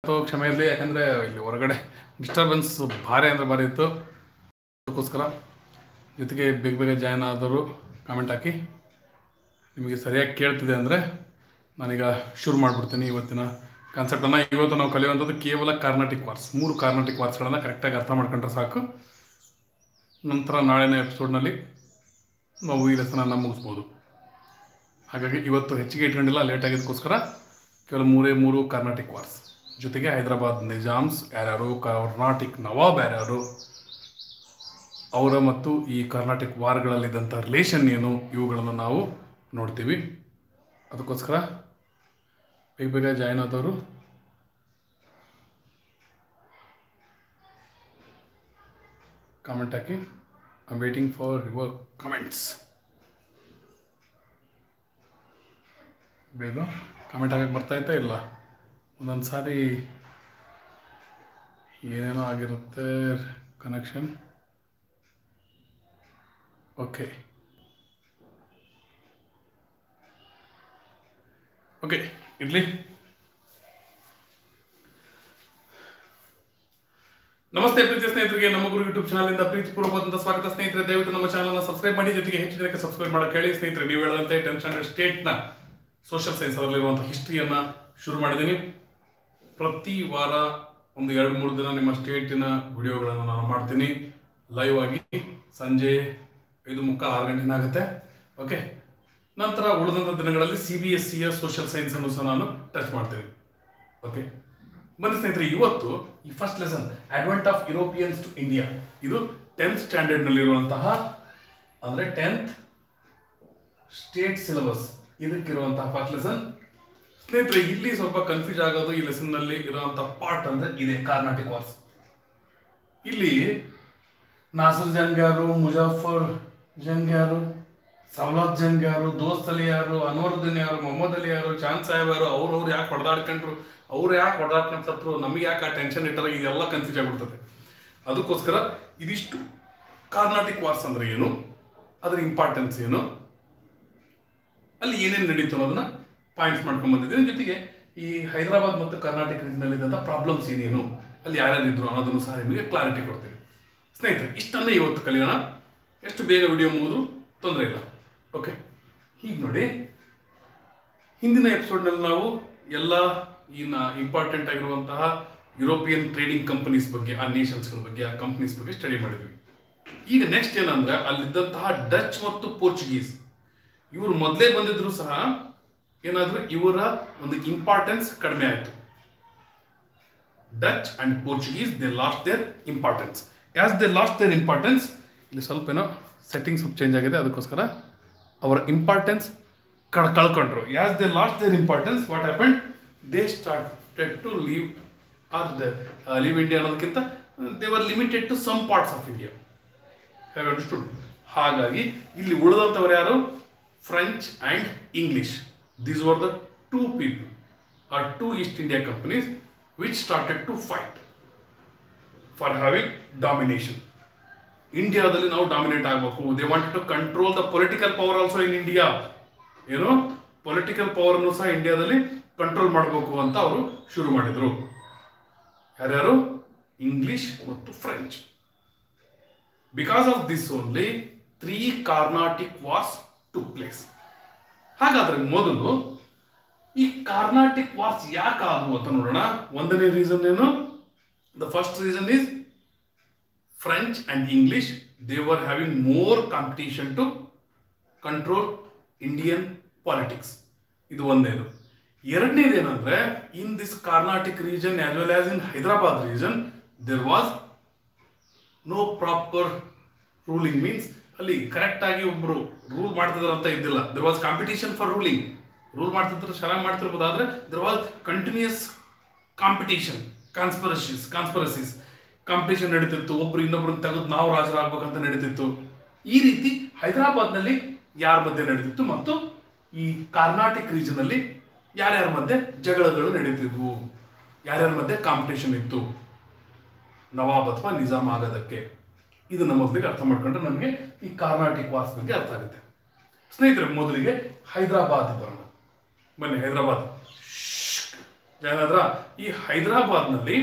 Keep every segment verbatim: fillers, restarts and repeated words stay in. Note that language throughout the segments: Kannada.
ಅಥವಾ ಕ್ಷಮೆ ಇರಲಿ, ಯಾಕಂದರೆ ಇಲ್ಲಿ ಹೊರಗಡೆ ಡಿಸ್ಟರ್ಬೆನ್ಸ್ ಭಾರಿ ಅಂದರೆ ಭಾರಿ ಇತ್ತು. ಅದಕ್ಕೋಸ್ಕರ ಜೊತೆಗೆ ಬೇಗ ಬೇಗ ಜಾಯ್ನ್ ಆದವರು ಕಾಮೆಂಟ್ ಹಾಕಿ. ನಿಮಗೆ ಸರಿಯಾಗಿ ಕೇಳ್ತಿದೆ ಅಂದರೆ ನಾನೀಗ ಶುರು ಮಾಡಿಬಿಡ್ತೀನಿ ಇವತ್ತಿನ ಕಾನ್ಸೆಪ್ಟನ್ನು. ಇವತ್ತು ನಾವು ಕಲಿಯುವಂಥದ್ದು ಕೇವಲ ಕಾರ್ನಾಟಿಕ್ ವಾರ್ಸ್, ಮೂರು ಕಾರ್ನಾಟಿಕ್ ವಾರ್ಸ್ಗಳನ್ನು ಕರೆಕ್ಟಾಗಿ ಅರ್ಥ ಮಾಡ್ಕೊಂಡ್ರೆ ಸಾಕು. ನಂತರ ನಾಳಿನ ಎಪಿಸೋಡ್ನಲ್ಲಿ ನಾವು ಈ ಲೆಸನನ್ನು ಮುಗಿಸ್ಬೋದು. ಹಾಗಾಗಿ ಇವತ್ತು ಹೆಚ್ಚಿಗೆ ಇಟ್ಕೊಂಡಿಲ್ಲ, ಲೇಟ್ ಆಗಿದ್ದಕ್ಕೋಸ್ಕರ ಕೇವಲ ಮೂರೇ ಮೂರು ಕಾರ್ನಾಟಿಕ್ ವಾರ್ಸ್. ಜೊತೆಗೆ ಹೈದರಾಬಾದ್ ನಿಜಾಮ್ಸ್ ಯಾರ್ಯಾರು, ಕರ್ನಾಟಿಕ್ ನವಾಬ್ ಯಾರ್ಯಾರು, ಅವರ ಮತ್ತು ಈ ಕರ್ನಾಟಿಕ್ ವಾರ್ಗಳಲ್ಲಿದ್ದಂಥ ರಿಲೇಷನ್ ಏನು, ಇವುಗಳನ್ನು ನಾವು ನೋಡ್ತೀವಿ. ಅದಕ್ಕೋಸ್ಕರ ಬೇಗ ಬೇಗ ಜಾಯ್ನ್ ಆದವರು ಕಾಮೆಂಟ್ ಹಾಕಿ. I am waiting for your comments. ಬೇಗ ಕಾಮೆಂಟ್ ಹಾಕಕ್ಕೆ ಬರ್ತಾಯಿತ್ತಾ ಇಲ್ಲ? ಒಂದೊಂದು ಸಾರಿ ಏನೇನೋ ಆಗಿರುತ್ತೆ ಕನೆಕ್ಷನ್. ಓಕೆ ಓಕೆ ಇರಲಿ. ನಮಸ್ತೆ ಪ್ರೀತಿ ಸ್ನೇಹಿತರಿಗೆ, ನಮ್ಮ ಗುರು ಯೂಟ್ಯೂಬ್ ಚಾನಲಿಂದ ಪ್ರೀತಿಪೂರ್ವಕವಾದಂಥ ಸ್ವಾಗತ. ಸ್ನೇಹಿತರೆ, ದಯವಿಟ್ಟು ನಮ್ಮ ಚಾನಲ್ನ ಸಬ್ಸ್ಕ್ರೈಬ್ ಮಾಡಿ, ಜೊತೆಗೆ ಹೆಚ್ಚು ಜನಕ್ಕೆ ಸಬ್ಸ್ಕ್ರೈಬ್ ಮಾಡಕ್ಕೆ ಹೇಳಿ. ಸ್ನೇಹಿತರೆ, ನೀವು ಹೇಳದಂತೆ ಟೆಂತ್ ಸ್ಟ್ಯಾಂಡರ್ಡ್ ಸ್ಟೇಟ್ನ ಸೋಷಿಯಲ್ ಸೈನ್ಸ್ ಅದರಲ್ಲಿರುವಂಥ ಹಿಸ್ಟ್ರಿಯನ್ನು ಶುರು ಮಾಡಿದ್ದೀನಿ. ಪ್ರತಿ ವಾರ ಒಂದು ಎರಡು ಮೂರು ದಿನ ನಿಮ್ಮ ಸ್ಟೇಟಿನ ವಿಡಿಯೋಗಳನ್ನು ನಾನು ಮಾಡ್ತೀನಿ ಲೈವ್ ಆಗಿ. ಸಂಜೆ ಐದು ಮುಕ್ಕಾಲು ಆರು ಗಂಟೆನ ಆಗುತ್ತೆ. ಓಕೆ, ನಂತರ ಉಳಿದಂಥ ದಿನಗಳಲ್ಲಿ ಸಿ ಬಿ ಎಸ್ ಸಿಯ ಸೋಷಿಯಲ್ ಸೈನ್ಸ್ ಅನ್ನು ಸಹ ನಾನು ಟಚ್ ಮಾಡ್ತೀನಿ. ಓಕೆ, ಬನ್ನಿ ಸ್ನೇಹಿತರೆ, ಇವತ್ತು ಈ first lesson advent of Europeans to India, ಇದು ಟೆಂತ್ ಸ್ಟ್ಯಾಂಡರ್ಡ್ನಲ್ಲಿರುವಂತಹ ಅಂದರೆ ಟೆಂತ್ ಸ್ಟೇಟ್ ಸಿಲೆಬಸ್ ಇದಕ್ಕಿರುವಂತಹ ಫಸ್ಟ್ ಲೆಸನ್. ಸ್ನೇಹಿತರೆ, ಇಲ್ಲಿ ಸ್ವಲ್ಪ ಕನ್ಫ್ಯೂಸ್ ಆಗೋದು ಈ ಲೆಸನ್ ನಲ್ಲಿ ಇರುವಂತಹ ಪಾರ್ಟ್ ಅಂದ್ರೆ ಇದೆ ಕಾರ್ನಾಟಿಕ್ ವಾರ್ಸ್. ಇಲ್ಲಿ ನಾಸರ್ ಜಂಗ್ ಯಾರು, ಮುಜಾಫರ್ ಜಂಗ್ ಯಾರು, ಸವಲತ್ ಜಂಗ್ ಯಾರು, ದೋಸ್ತ್ ಅಲಿ ಯಾರು, ಅನ್ವರುದ್ದೀನ್ ಯಾರು, ಮೊಹಮ್ಮದ್ ಅಲಿ ಯಾರು, ಚಾಂದ್ ಸಾಹೇಬ್ ಯಾರು, ಅವ್ರು ಅವ್ರು ಯಾಕೆ ಹೊಡೆದಾಡ್ಕೊಂಡ್ರು, ಅವ್ರು ಯಾಕೆ ಹೊಡೆದಾಡ್ಕೊಂಡು ಸತ್ರು, ನಮಗೆ ಯಾಕೆ ಆ ಟೆನ್ಷನ್ ಇಟ್ಟಾರ, ಇದೆಲ್ಲ ಕನ್ಫ್ಯೂಸ್ ಆಗ್ಬಿಡ್ತದೆ. ಅದಕ್ಕೋಸ್ಕರ ಇದಿಷ್ಟು ಕಾರ್ನಾಟಿಕ್ ವಾರ್ಸ್ ಅಂದ್ರೆ ಏನು, ಅದರ ಇಂಪಾರ್ಟೆನ್ಸ್ ಏನು, ಅಲ್ಲಿ ಏನೇನು ನಡೀತು ಅನ್ನೋದನ್ನ ಪಾಯಿಂಟ್ಸ್ ಮಾಡ್ಕೊಂಡು ಬಂದಿದ್ದೀನಿ. ಜೊತೆಗೆ ಈ ಹೈದರಾಬಾದ್ ಮತ್ತು ಕರ್ನಾಟಕ ರೀಜನಲ್ಲಿ ಇದ್ದಂಥ ಪ್ರಾಬ್ಲಮ್ಸ್ ಏನೇನು, ಅಲ್ಲಿ ಯಾರ್ಯಾರಿದ್ರು ಅನ್ನೋದನ್ನು ಸಹ ನಿಮಗೆ ಕ್ಲಾರಿಟಿ ಕೊಡ್ತೀನಿ. ಸ್ನೇಹಿತರೆ, ಇಷ್ಟನ್ನೇ ಇವತ್ತು ಕಲಿಯೋಣ. ಎಷ್ಟು ಬೇಗ ವಿಡಿಯೋ ಮುಗಿದು ತೊಂದರೆ ಇಲ್ಲ. ಓಕೆ, ಹೀಗೆ ನೋಡಿ, ಹಿಂದಿನ ಎಪಿಸೋಡ್ನಲ್ಲಿ ನಾವು ಎಲ್ಲ ಇನ್ನ ಇಂಪಾರ್ಟೆಂಟ್ ಆಗಿರುವಂತಹ ಯುರೋಪಿಯನ್ ಟ್ರೇಡಿಂಗ್ ಕಂಪನೀಸ್ ಬಗ್ಗೆ, ಆ ನೇಷನ್ಸ್ಗಳ ಬಗ್ಗೆ, ಆ ಕಂಪನೀಸ್ ಬಗ್ಗೆ ಸ್ಟಡಿ ಮಾಡಿದ್ವಿ. ಈಗ ನೆಕ್ಸ್ಟ್ ಏನಂದ್ರೆ ಅಲ್ಲಿದ್ದಂತಹ ಡಚ್ ಮತ್ತು ಪೋರ್ಚುಗೀಸ್, ಇವರು ಮೊದಲೇ ಬಂದಿದ್ರು ಸಹ ಏನಾದ್ರೂ ಇವರ ಒಂದು ಇಂಪಾರ್ಟೆನ್ಸ್ ಕಡಿಮೆ ಆಯಿತು. Dutch and Portuguese they lost their importance. As they lost their importance, ಇಲ್ಲಿ ಸ್ವಲ್ಪ ಏನೋ ಸೆಟ್ಟಿಂಗ್ಸ್ ಚೇಂಜ್ ಆಗಿದೆ, ಅದಕ್ಕೋಸ್ಕರ ಅವರ ಇಂಪಾರ್ಟೆನ್ಸ್ ಕಳ್ ಕಳ್ಕೊಂಡ್ರು. As they lost their importance, what happened, they started to leave or the leave India ಅನ್ನೋದಕ್ಕಿಂತ they were limited to some parts of India. Have understood? ಹಾಗಾಗಿ ಇಲ್ಲಿ ಉಳಿದಂಥವ್ರು ಯಾರು? French and English. These were the two people or two East India companies which started to fight for having domination. ಇಂಡಿಯಾದಲ್ಲಿ ನಾವು ಡಾಮಿನೇಟ್ ಆಗಬೇಕು. They wanted to control the political power also in India. ಏನು ಪೊಲಿಟಿಕಲ್ ಪವರ್ ಅನ್ನು ಸಹ ಇಂಡಿಯಾದಲ್ಲಿ ಕಂಟ್ರೋಲ್ ಮಾಡಬೇಕು ಅಂತ ಅವರು ಶುರು ಮಾಡಿದ್ರು. ಯಾರ್ಯಾರು? ಇಂಗ್ಲಿಷ್ ಮತ್ತು French. Because of this only three Carnatic wars took place. ಹಾಗಾದ್ರೆ ಮೊದಲು ಈ ಕಾರ್ನಾಟಿಕ್ ವಾರ್ಸ್ ಯಾಕೆ ಆದವು ಅಂತ ನೋಡೋಣ. ಒಂದನೇ ರೀಸನ್ ಏನು? The first reason is French and English they were having more competition to control Indian politics. ಇದು ಒಂದೇನು. ಎರಡನೇದು ಏನಂದ್ರೆ in this Carnatic region as well as in Hyderabad region there was no proper ruling. Means ಅಲ್ಲಿ ಕರೆಕ್ಟ್ ಆಗಿ ಒಬ್ರು ರೂಲ್ ಮಾಡ್ತಿದ್ರು ಅಂತ ಇದ್ದಿಲ್ಲ. There was competition for ruling. Rule ಮಾಡ್ತಿದ್ರು, ಚೆನ್ನಾಗಿ ಮಾಡ್ತಿರ್ಬೋದು, ಆದ್ರೆ there was continuous competition, conspiracies conspiracies competition ನಡೀತಿತ್ತು. ಒಬ್ರು ಇನ್ನೊಬ್ರನ್ನ ತೆಗೆದು ನಾವು ರಾಜರಾಗಬೇಕಂತ ನಡೀತಿತ್ತು. ಈ ರೀತಿ ಹೈದರಾಬಾದ್ ನಲ್ಲಿ ಯಾರ ಮಧ್ಯೆ ನಡೀತಿತ್ತು ಮತ್ತು ಈ ಕಾರ್ನಾಟಿಕ್ ರೀಜನ್ ಅಲ್ಲಿ ಯಾರ್ಯಾರ ಮಧ್ಯೆ ಜಗಳಗಳು ನಡೀತಿದ್ವು, ಯಾರ್ಯಾರ ಮಧ್ಯೆ ಕಾಂಪಿಟೇಷನ್ ಇತ್ತು ನವಾಬ್ ಅಥವಾ ನಿಜಾಮ್ ಆಗೋದಕ್ಕೆ. ಇದನ್ನ ಮೊದಲಿಗೆ ಅರ್ಥ ಮಾಡ್ಕೊಂಡ್ರೆ ನಮಗೆ ಈ ಕಾರ್ನಾಟಿಕ್ ವಾರ್ಸ್ ಬಗ್ಗೆ ಅರ್ಥ ಆಗುತ್ತೆ. ಸ್ನೇಹಿತರೆ, ಮೊದಲಿಗೆ ಹೈದರಾಬಾದ್ ಬರೋಣ. ಬನ್ನಿ, ಹೈದರಾಬಾದ್ ಜಾಯ್ನ್ ಆದ್ರ. ಈ ಹೈದರಾಬಾದ್ನಲ್ಲಿ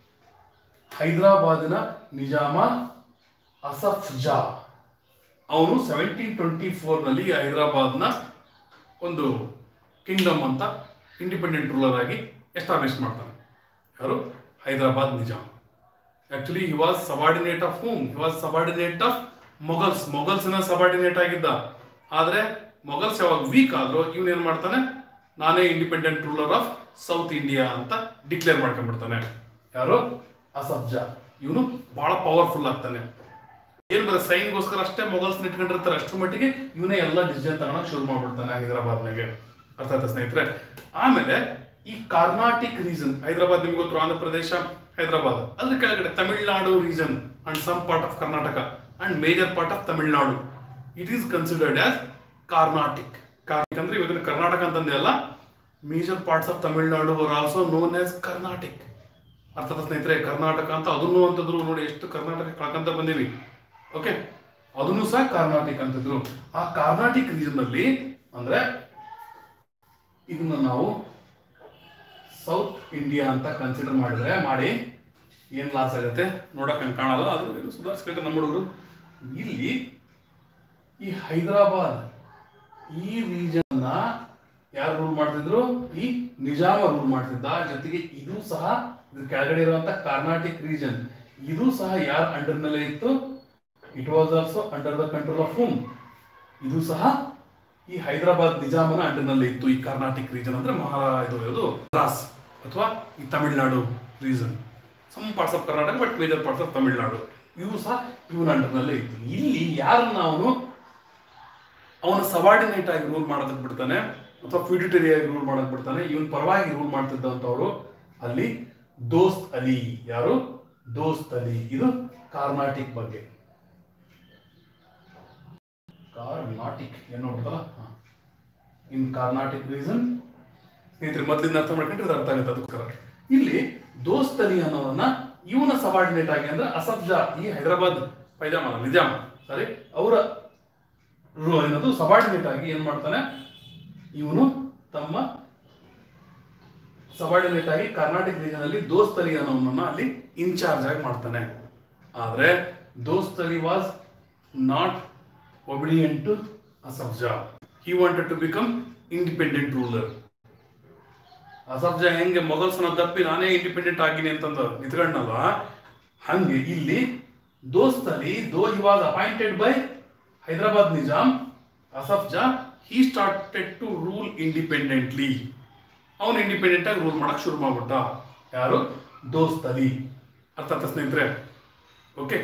ಹೈದರಾಬಾದಿನ ನಿಜಾಮ ಅಸಫ್ ಜಾ ಅವನು ಸೆವೆಂಟೀನ್ ಟ್ವೆಂಟಿ ಫೋರ್ ನಲ್ಲಿ ಹೈದರಾಬಾದ್ನ ಒಂದು ಕಿಂಗ್ಡಮ್ ಅಂತ ಇಂಡಿಪೆಂಡೆಂಟ್ ರೂಲರ್ ಆಗಿ ಎಸ್ಟಾಬ್ಲಿಷ್ ಮಾಡ್ತಾನೆ. ಯಾರು? Hyderabad Nizam. Actually he was subordinate of whom? He was subordinate of Mughals. ಮೊಘಲ್ಸ್ನ ಸಬಾರ್ಡಿನೇಟ್ ಆಗಿದ್ದ. ಆದ್ರೆ ಮೊಘಲ್ಸ್ ಯಾವಾಗ ವೀಕ್ ಆದ್ರು ಇವನ್ ಏನ್ ಮಾಡ್ತಾನೆ, ನಾನೇ independent ruler of South India ಅಂತ ಡಿಕ್ಲೇರ್ ಮಾಡ್ಕೊಂಡ್ಬಿಡ್ತಾನೆ. ಯಾರು? ಅಸಫ್ ಜಾ. ಇವನು ಬಹಳ ಪವರ್ಫುಲ್ ಆಗ್ತಾನೆ. ಏನ್ ಬರ ಸೈನ್ಗೋಸ್ಕರ ಅಷ್ಟೇ ಮೊಘಲ್ಸ್ ಇಟ್ಕೊಂಡಿರ್ತಾರೆ, ಅಷ್ಟರ ಮಟ್ಟಿಗೆ ಇವನೇ ಎಲ್ಲ ಡಿಸಿಷನ್ ತಗೊಳಕ್ ಶುರು ಮಾಡ್ಬಿಡ್ತಾನೆ ಹೈದರಾಬಾದ್ನಾಗೆ. ಅರ್ಥ ಆಯ್ತಾ ಸ್ನೇಹಿತರೆ? ಆಮೇಲೆ ಈ ಕಾರ್ನಾಟಿಕ್ ರೀಜನ್, ಹೈದರಾಬಾದ್ ನಿಮ್ಗೆ ಗೊತ್ತು, ಆಂಧ್ರ ಪ್ರದೇಶ, ಹೈದರಾಬಾದ್, ಅದ್ರ ಕೆಳಗಡೆ Tamil Nadu region and some part of Karnataka and major part of Tamil Nadu, it is considered as Carnatic. Carnatic ಅಂದ್ರೆ ಇವಾಗ ಕರ್ನಾಟಕ ಅಂತಂದೆ ಅಲ್ಲ, major parts of Tamil Nadu are also known as Carnatic. ಅರ್ಥದ ಸ್ನೇಹಿತರೆ? ಕರ್ನಾಟಕ ಅಂತ ಅದನ್ನು ಅಂತಂದ್ರು ನೋಡಿ, ಎಷ್ಟು ಕರ್ನಾಟಕ ಕಳ್ಕಂತ ಬಂದೀವಿ. ಓಕೆ, ಅದನ್ನು ಸಹ ಕಾರ್ನಾಟಿಕ್ ಅಂತಿದ್ರು. ಆ ಕಾರ್ನಾಟಿಕ್ ರೀಜನ್ ನಲ್ಲಿ ಅಂದ್ರೆ ಇದನ್ನ ನಾವು ಸೌತ್ ಇಂಡಿಯಾ ಅಂತ ಕನ್ಸಿಡರ್ ಮಾಡಿದ್ರೆ ಮಾಡಿ ಏನ್ ಲಾಸ್ ಆಗುತ್ತೆ ನೋಡಕ್ ಹಂಗೆ ಕಾಣಲ್ಲ, ಅದು ಸುಧಾರಿಸ್ಬೇಕು ನಮ್ಮ ಹುಡುಗರು. ಇಲ್ಲಿ ಈ ಹೈದರಾಬಾದ್ ಈ ರೀಜನ್ ನ ಯಾರು ರೂಲ್ ಮಾಡ್ತಿದ್ರು? ಈ ನಿಜಾಮ ರೂಲ್ ಮಾಡ್ತಿದ್ದ. ಜೊತೆಗೆ ಇದು ಸಹ ಕೆಳಗಡೆ ಇರುವಂತ ಕಾರ್ನಾಟಿಕ್ ರೀಜನ್, ಇದು ಸಹ ಯಾರ ಅಂಡರ್ ನಲ್ಲೇ ಇತ್ತು? It was also under the control of whom? ಇದು ಸಹ ಈ ಹೈದರಾಬಾದ್ ನಿಜಾಮನ ಅಂಡರ್ ನಲ್ಲಿ ಇತ್ತು. ಈ ಕರ್ನಾಟಿಕ್ ರೀಜನ್ ಅಂದ್ರೆ ಮಹಾ ಇದು ಮದ್ರಾಸ್ ಅಥವಾ ಈ Tamil Nadu region, some parts of Karnataka but major parts of Tamil Nadu, ಇವು ಸಹ ಇವನ ಅಂಡರ್ ನಲ್ಲೇ ಇತ್ತು. ಇಲ್ಲಿ ಯಾರನ್ನ ಅವನು ಅವನ ಸಬಾರ್ಡಿನೇಟ್ ಆಗಿ ರೂಲ್ ಮಾಡೋದಕ್ಕೆ ಬಿಡ್ತಾನೆ ಅಥವಾ ಫ್ಯೂಡಿಟರಿ ಆಗಿ ರೂಲ್ ಮಾಡೋದಕ್ಕೆ ಬಿಡ್ತಾನೆ, ಇವನ್ ಪರವಾಗಿ ರೂಲ್ ಮಾಡ್ತಿದ್ದಂಥವ್ರು ಅಲ್ಲಿ ದೋಸ್ತ್ ಅಲಿ. ಯಾರು? ದೋಸ್ತ್ ಅಲಿ. ಇದು ಕಾರ್ನಾಟಿಕ್ ಬಗ್ಗೆ. ಕಾರ್ನಾಟಿಕ್ ಏನೋ ಬಿಡ್ತಲ್ಲ, ಇನ್ ಕಾರ್ನಾಟಿಕ್ ರೀಸನ್ ಸ್ನೇಹಿತರೆ ಮೊದಲಿಂದ ಅರ್ಥ ಮಾಡ್ಕೊಂಡ್ರೆ ಅರ್ಥ ಆಗುತ್ತೆ. ಅದಕ್ಕೋಸ್ಕರ ಇಲ್ಲಿ ದೋಸ್ತ್ ಅಲಿ ಅನ್ನೋದನ್ನ ಇವನ ಸಬಾರ್ಡಿನೇಟ್ ಆಗಿ ಅಂದ್ರೆ ಅಸಫ್ ಜಾ, ಈ ಹೈದರಾಬಾದ್ ಪೈಜಾಮ ನಿಜಾಮ್ ಸಾರಿ ಅವರ ಏನದು ಸಬಾರ್ಡಿನೇಟ್ ಆಗಿ ಏನ್ ಮಾಡ್ತಾನೆ, ಇವನು ತಮ್ಮ ಸಬಾರ್ಡಿನೇಟ್ ಆಗಿ ಕರ್ನಾಟಕ ರೀಜನ್ ಅಲ್ಲಿ ದೋಸ್ತ್ ಅಲಿ ಅನ್ನೋವನ್ನ ಅಲ್ಲಿ ಇನ್ಚಾರ್ಜ್ ಆಗಿ ಮಾಡ್ತಾನೆ. ಆದ್ರೆ Dost Ali was not obedient to Asaf Jah. He wanted to become independent ruler. Asaf Jah ಹೆಂಗೆ ಮೊಘಲ್ಸ್ನ ತಪ್ಪಿ ನಾನೇ ಇಂಡಿಪೆಂಡೆಂಟ್ ಆಗಿನಿ ಅಂತಂದ ನಿಂತ್ಕೊಂಡಲ್ಲ, ಹಂಗೆ ಇಲ್ಲಿ ದೋಸ್ತ್ ಅಲಿ, ದೋ he was appointed by Hyderabad Nizam, Asaf Jah, he started to rule independently. ಅವನು ಇಂಡಿಪೆಂಡೆಂಟ್ ಆಗಿ ರೂಲ್ ಮಾಡಕ್ ಶುರು ಮಾಡ್ಬಿಟ್ಟ. ಯಾರು? ದೋಸ್ತ್ ಅಲಿ. ಅರ್ಥ ಆಯ್ತಾ ಸ್ನೇಹಿತರೆ? ಓಕೆ,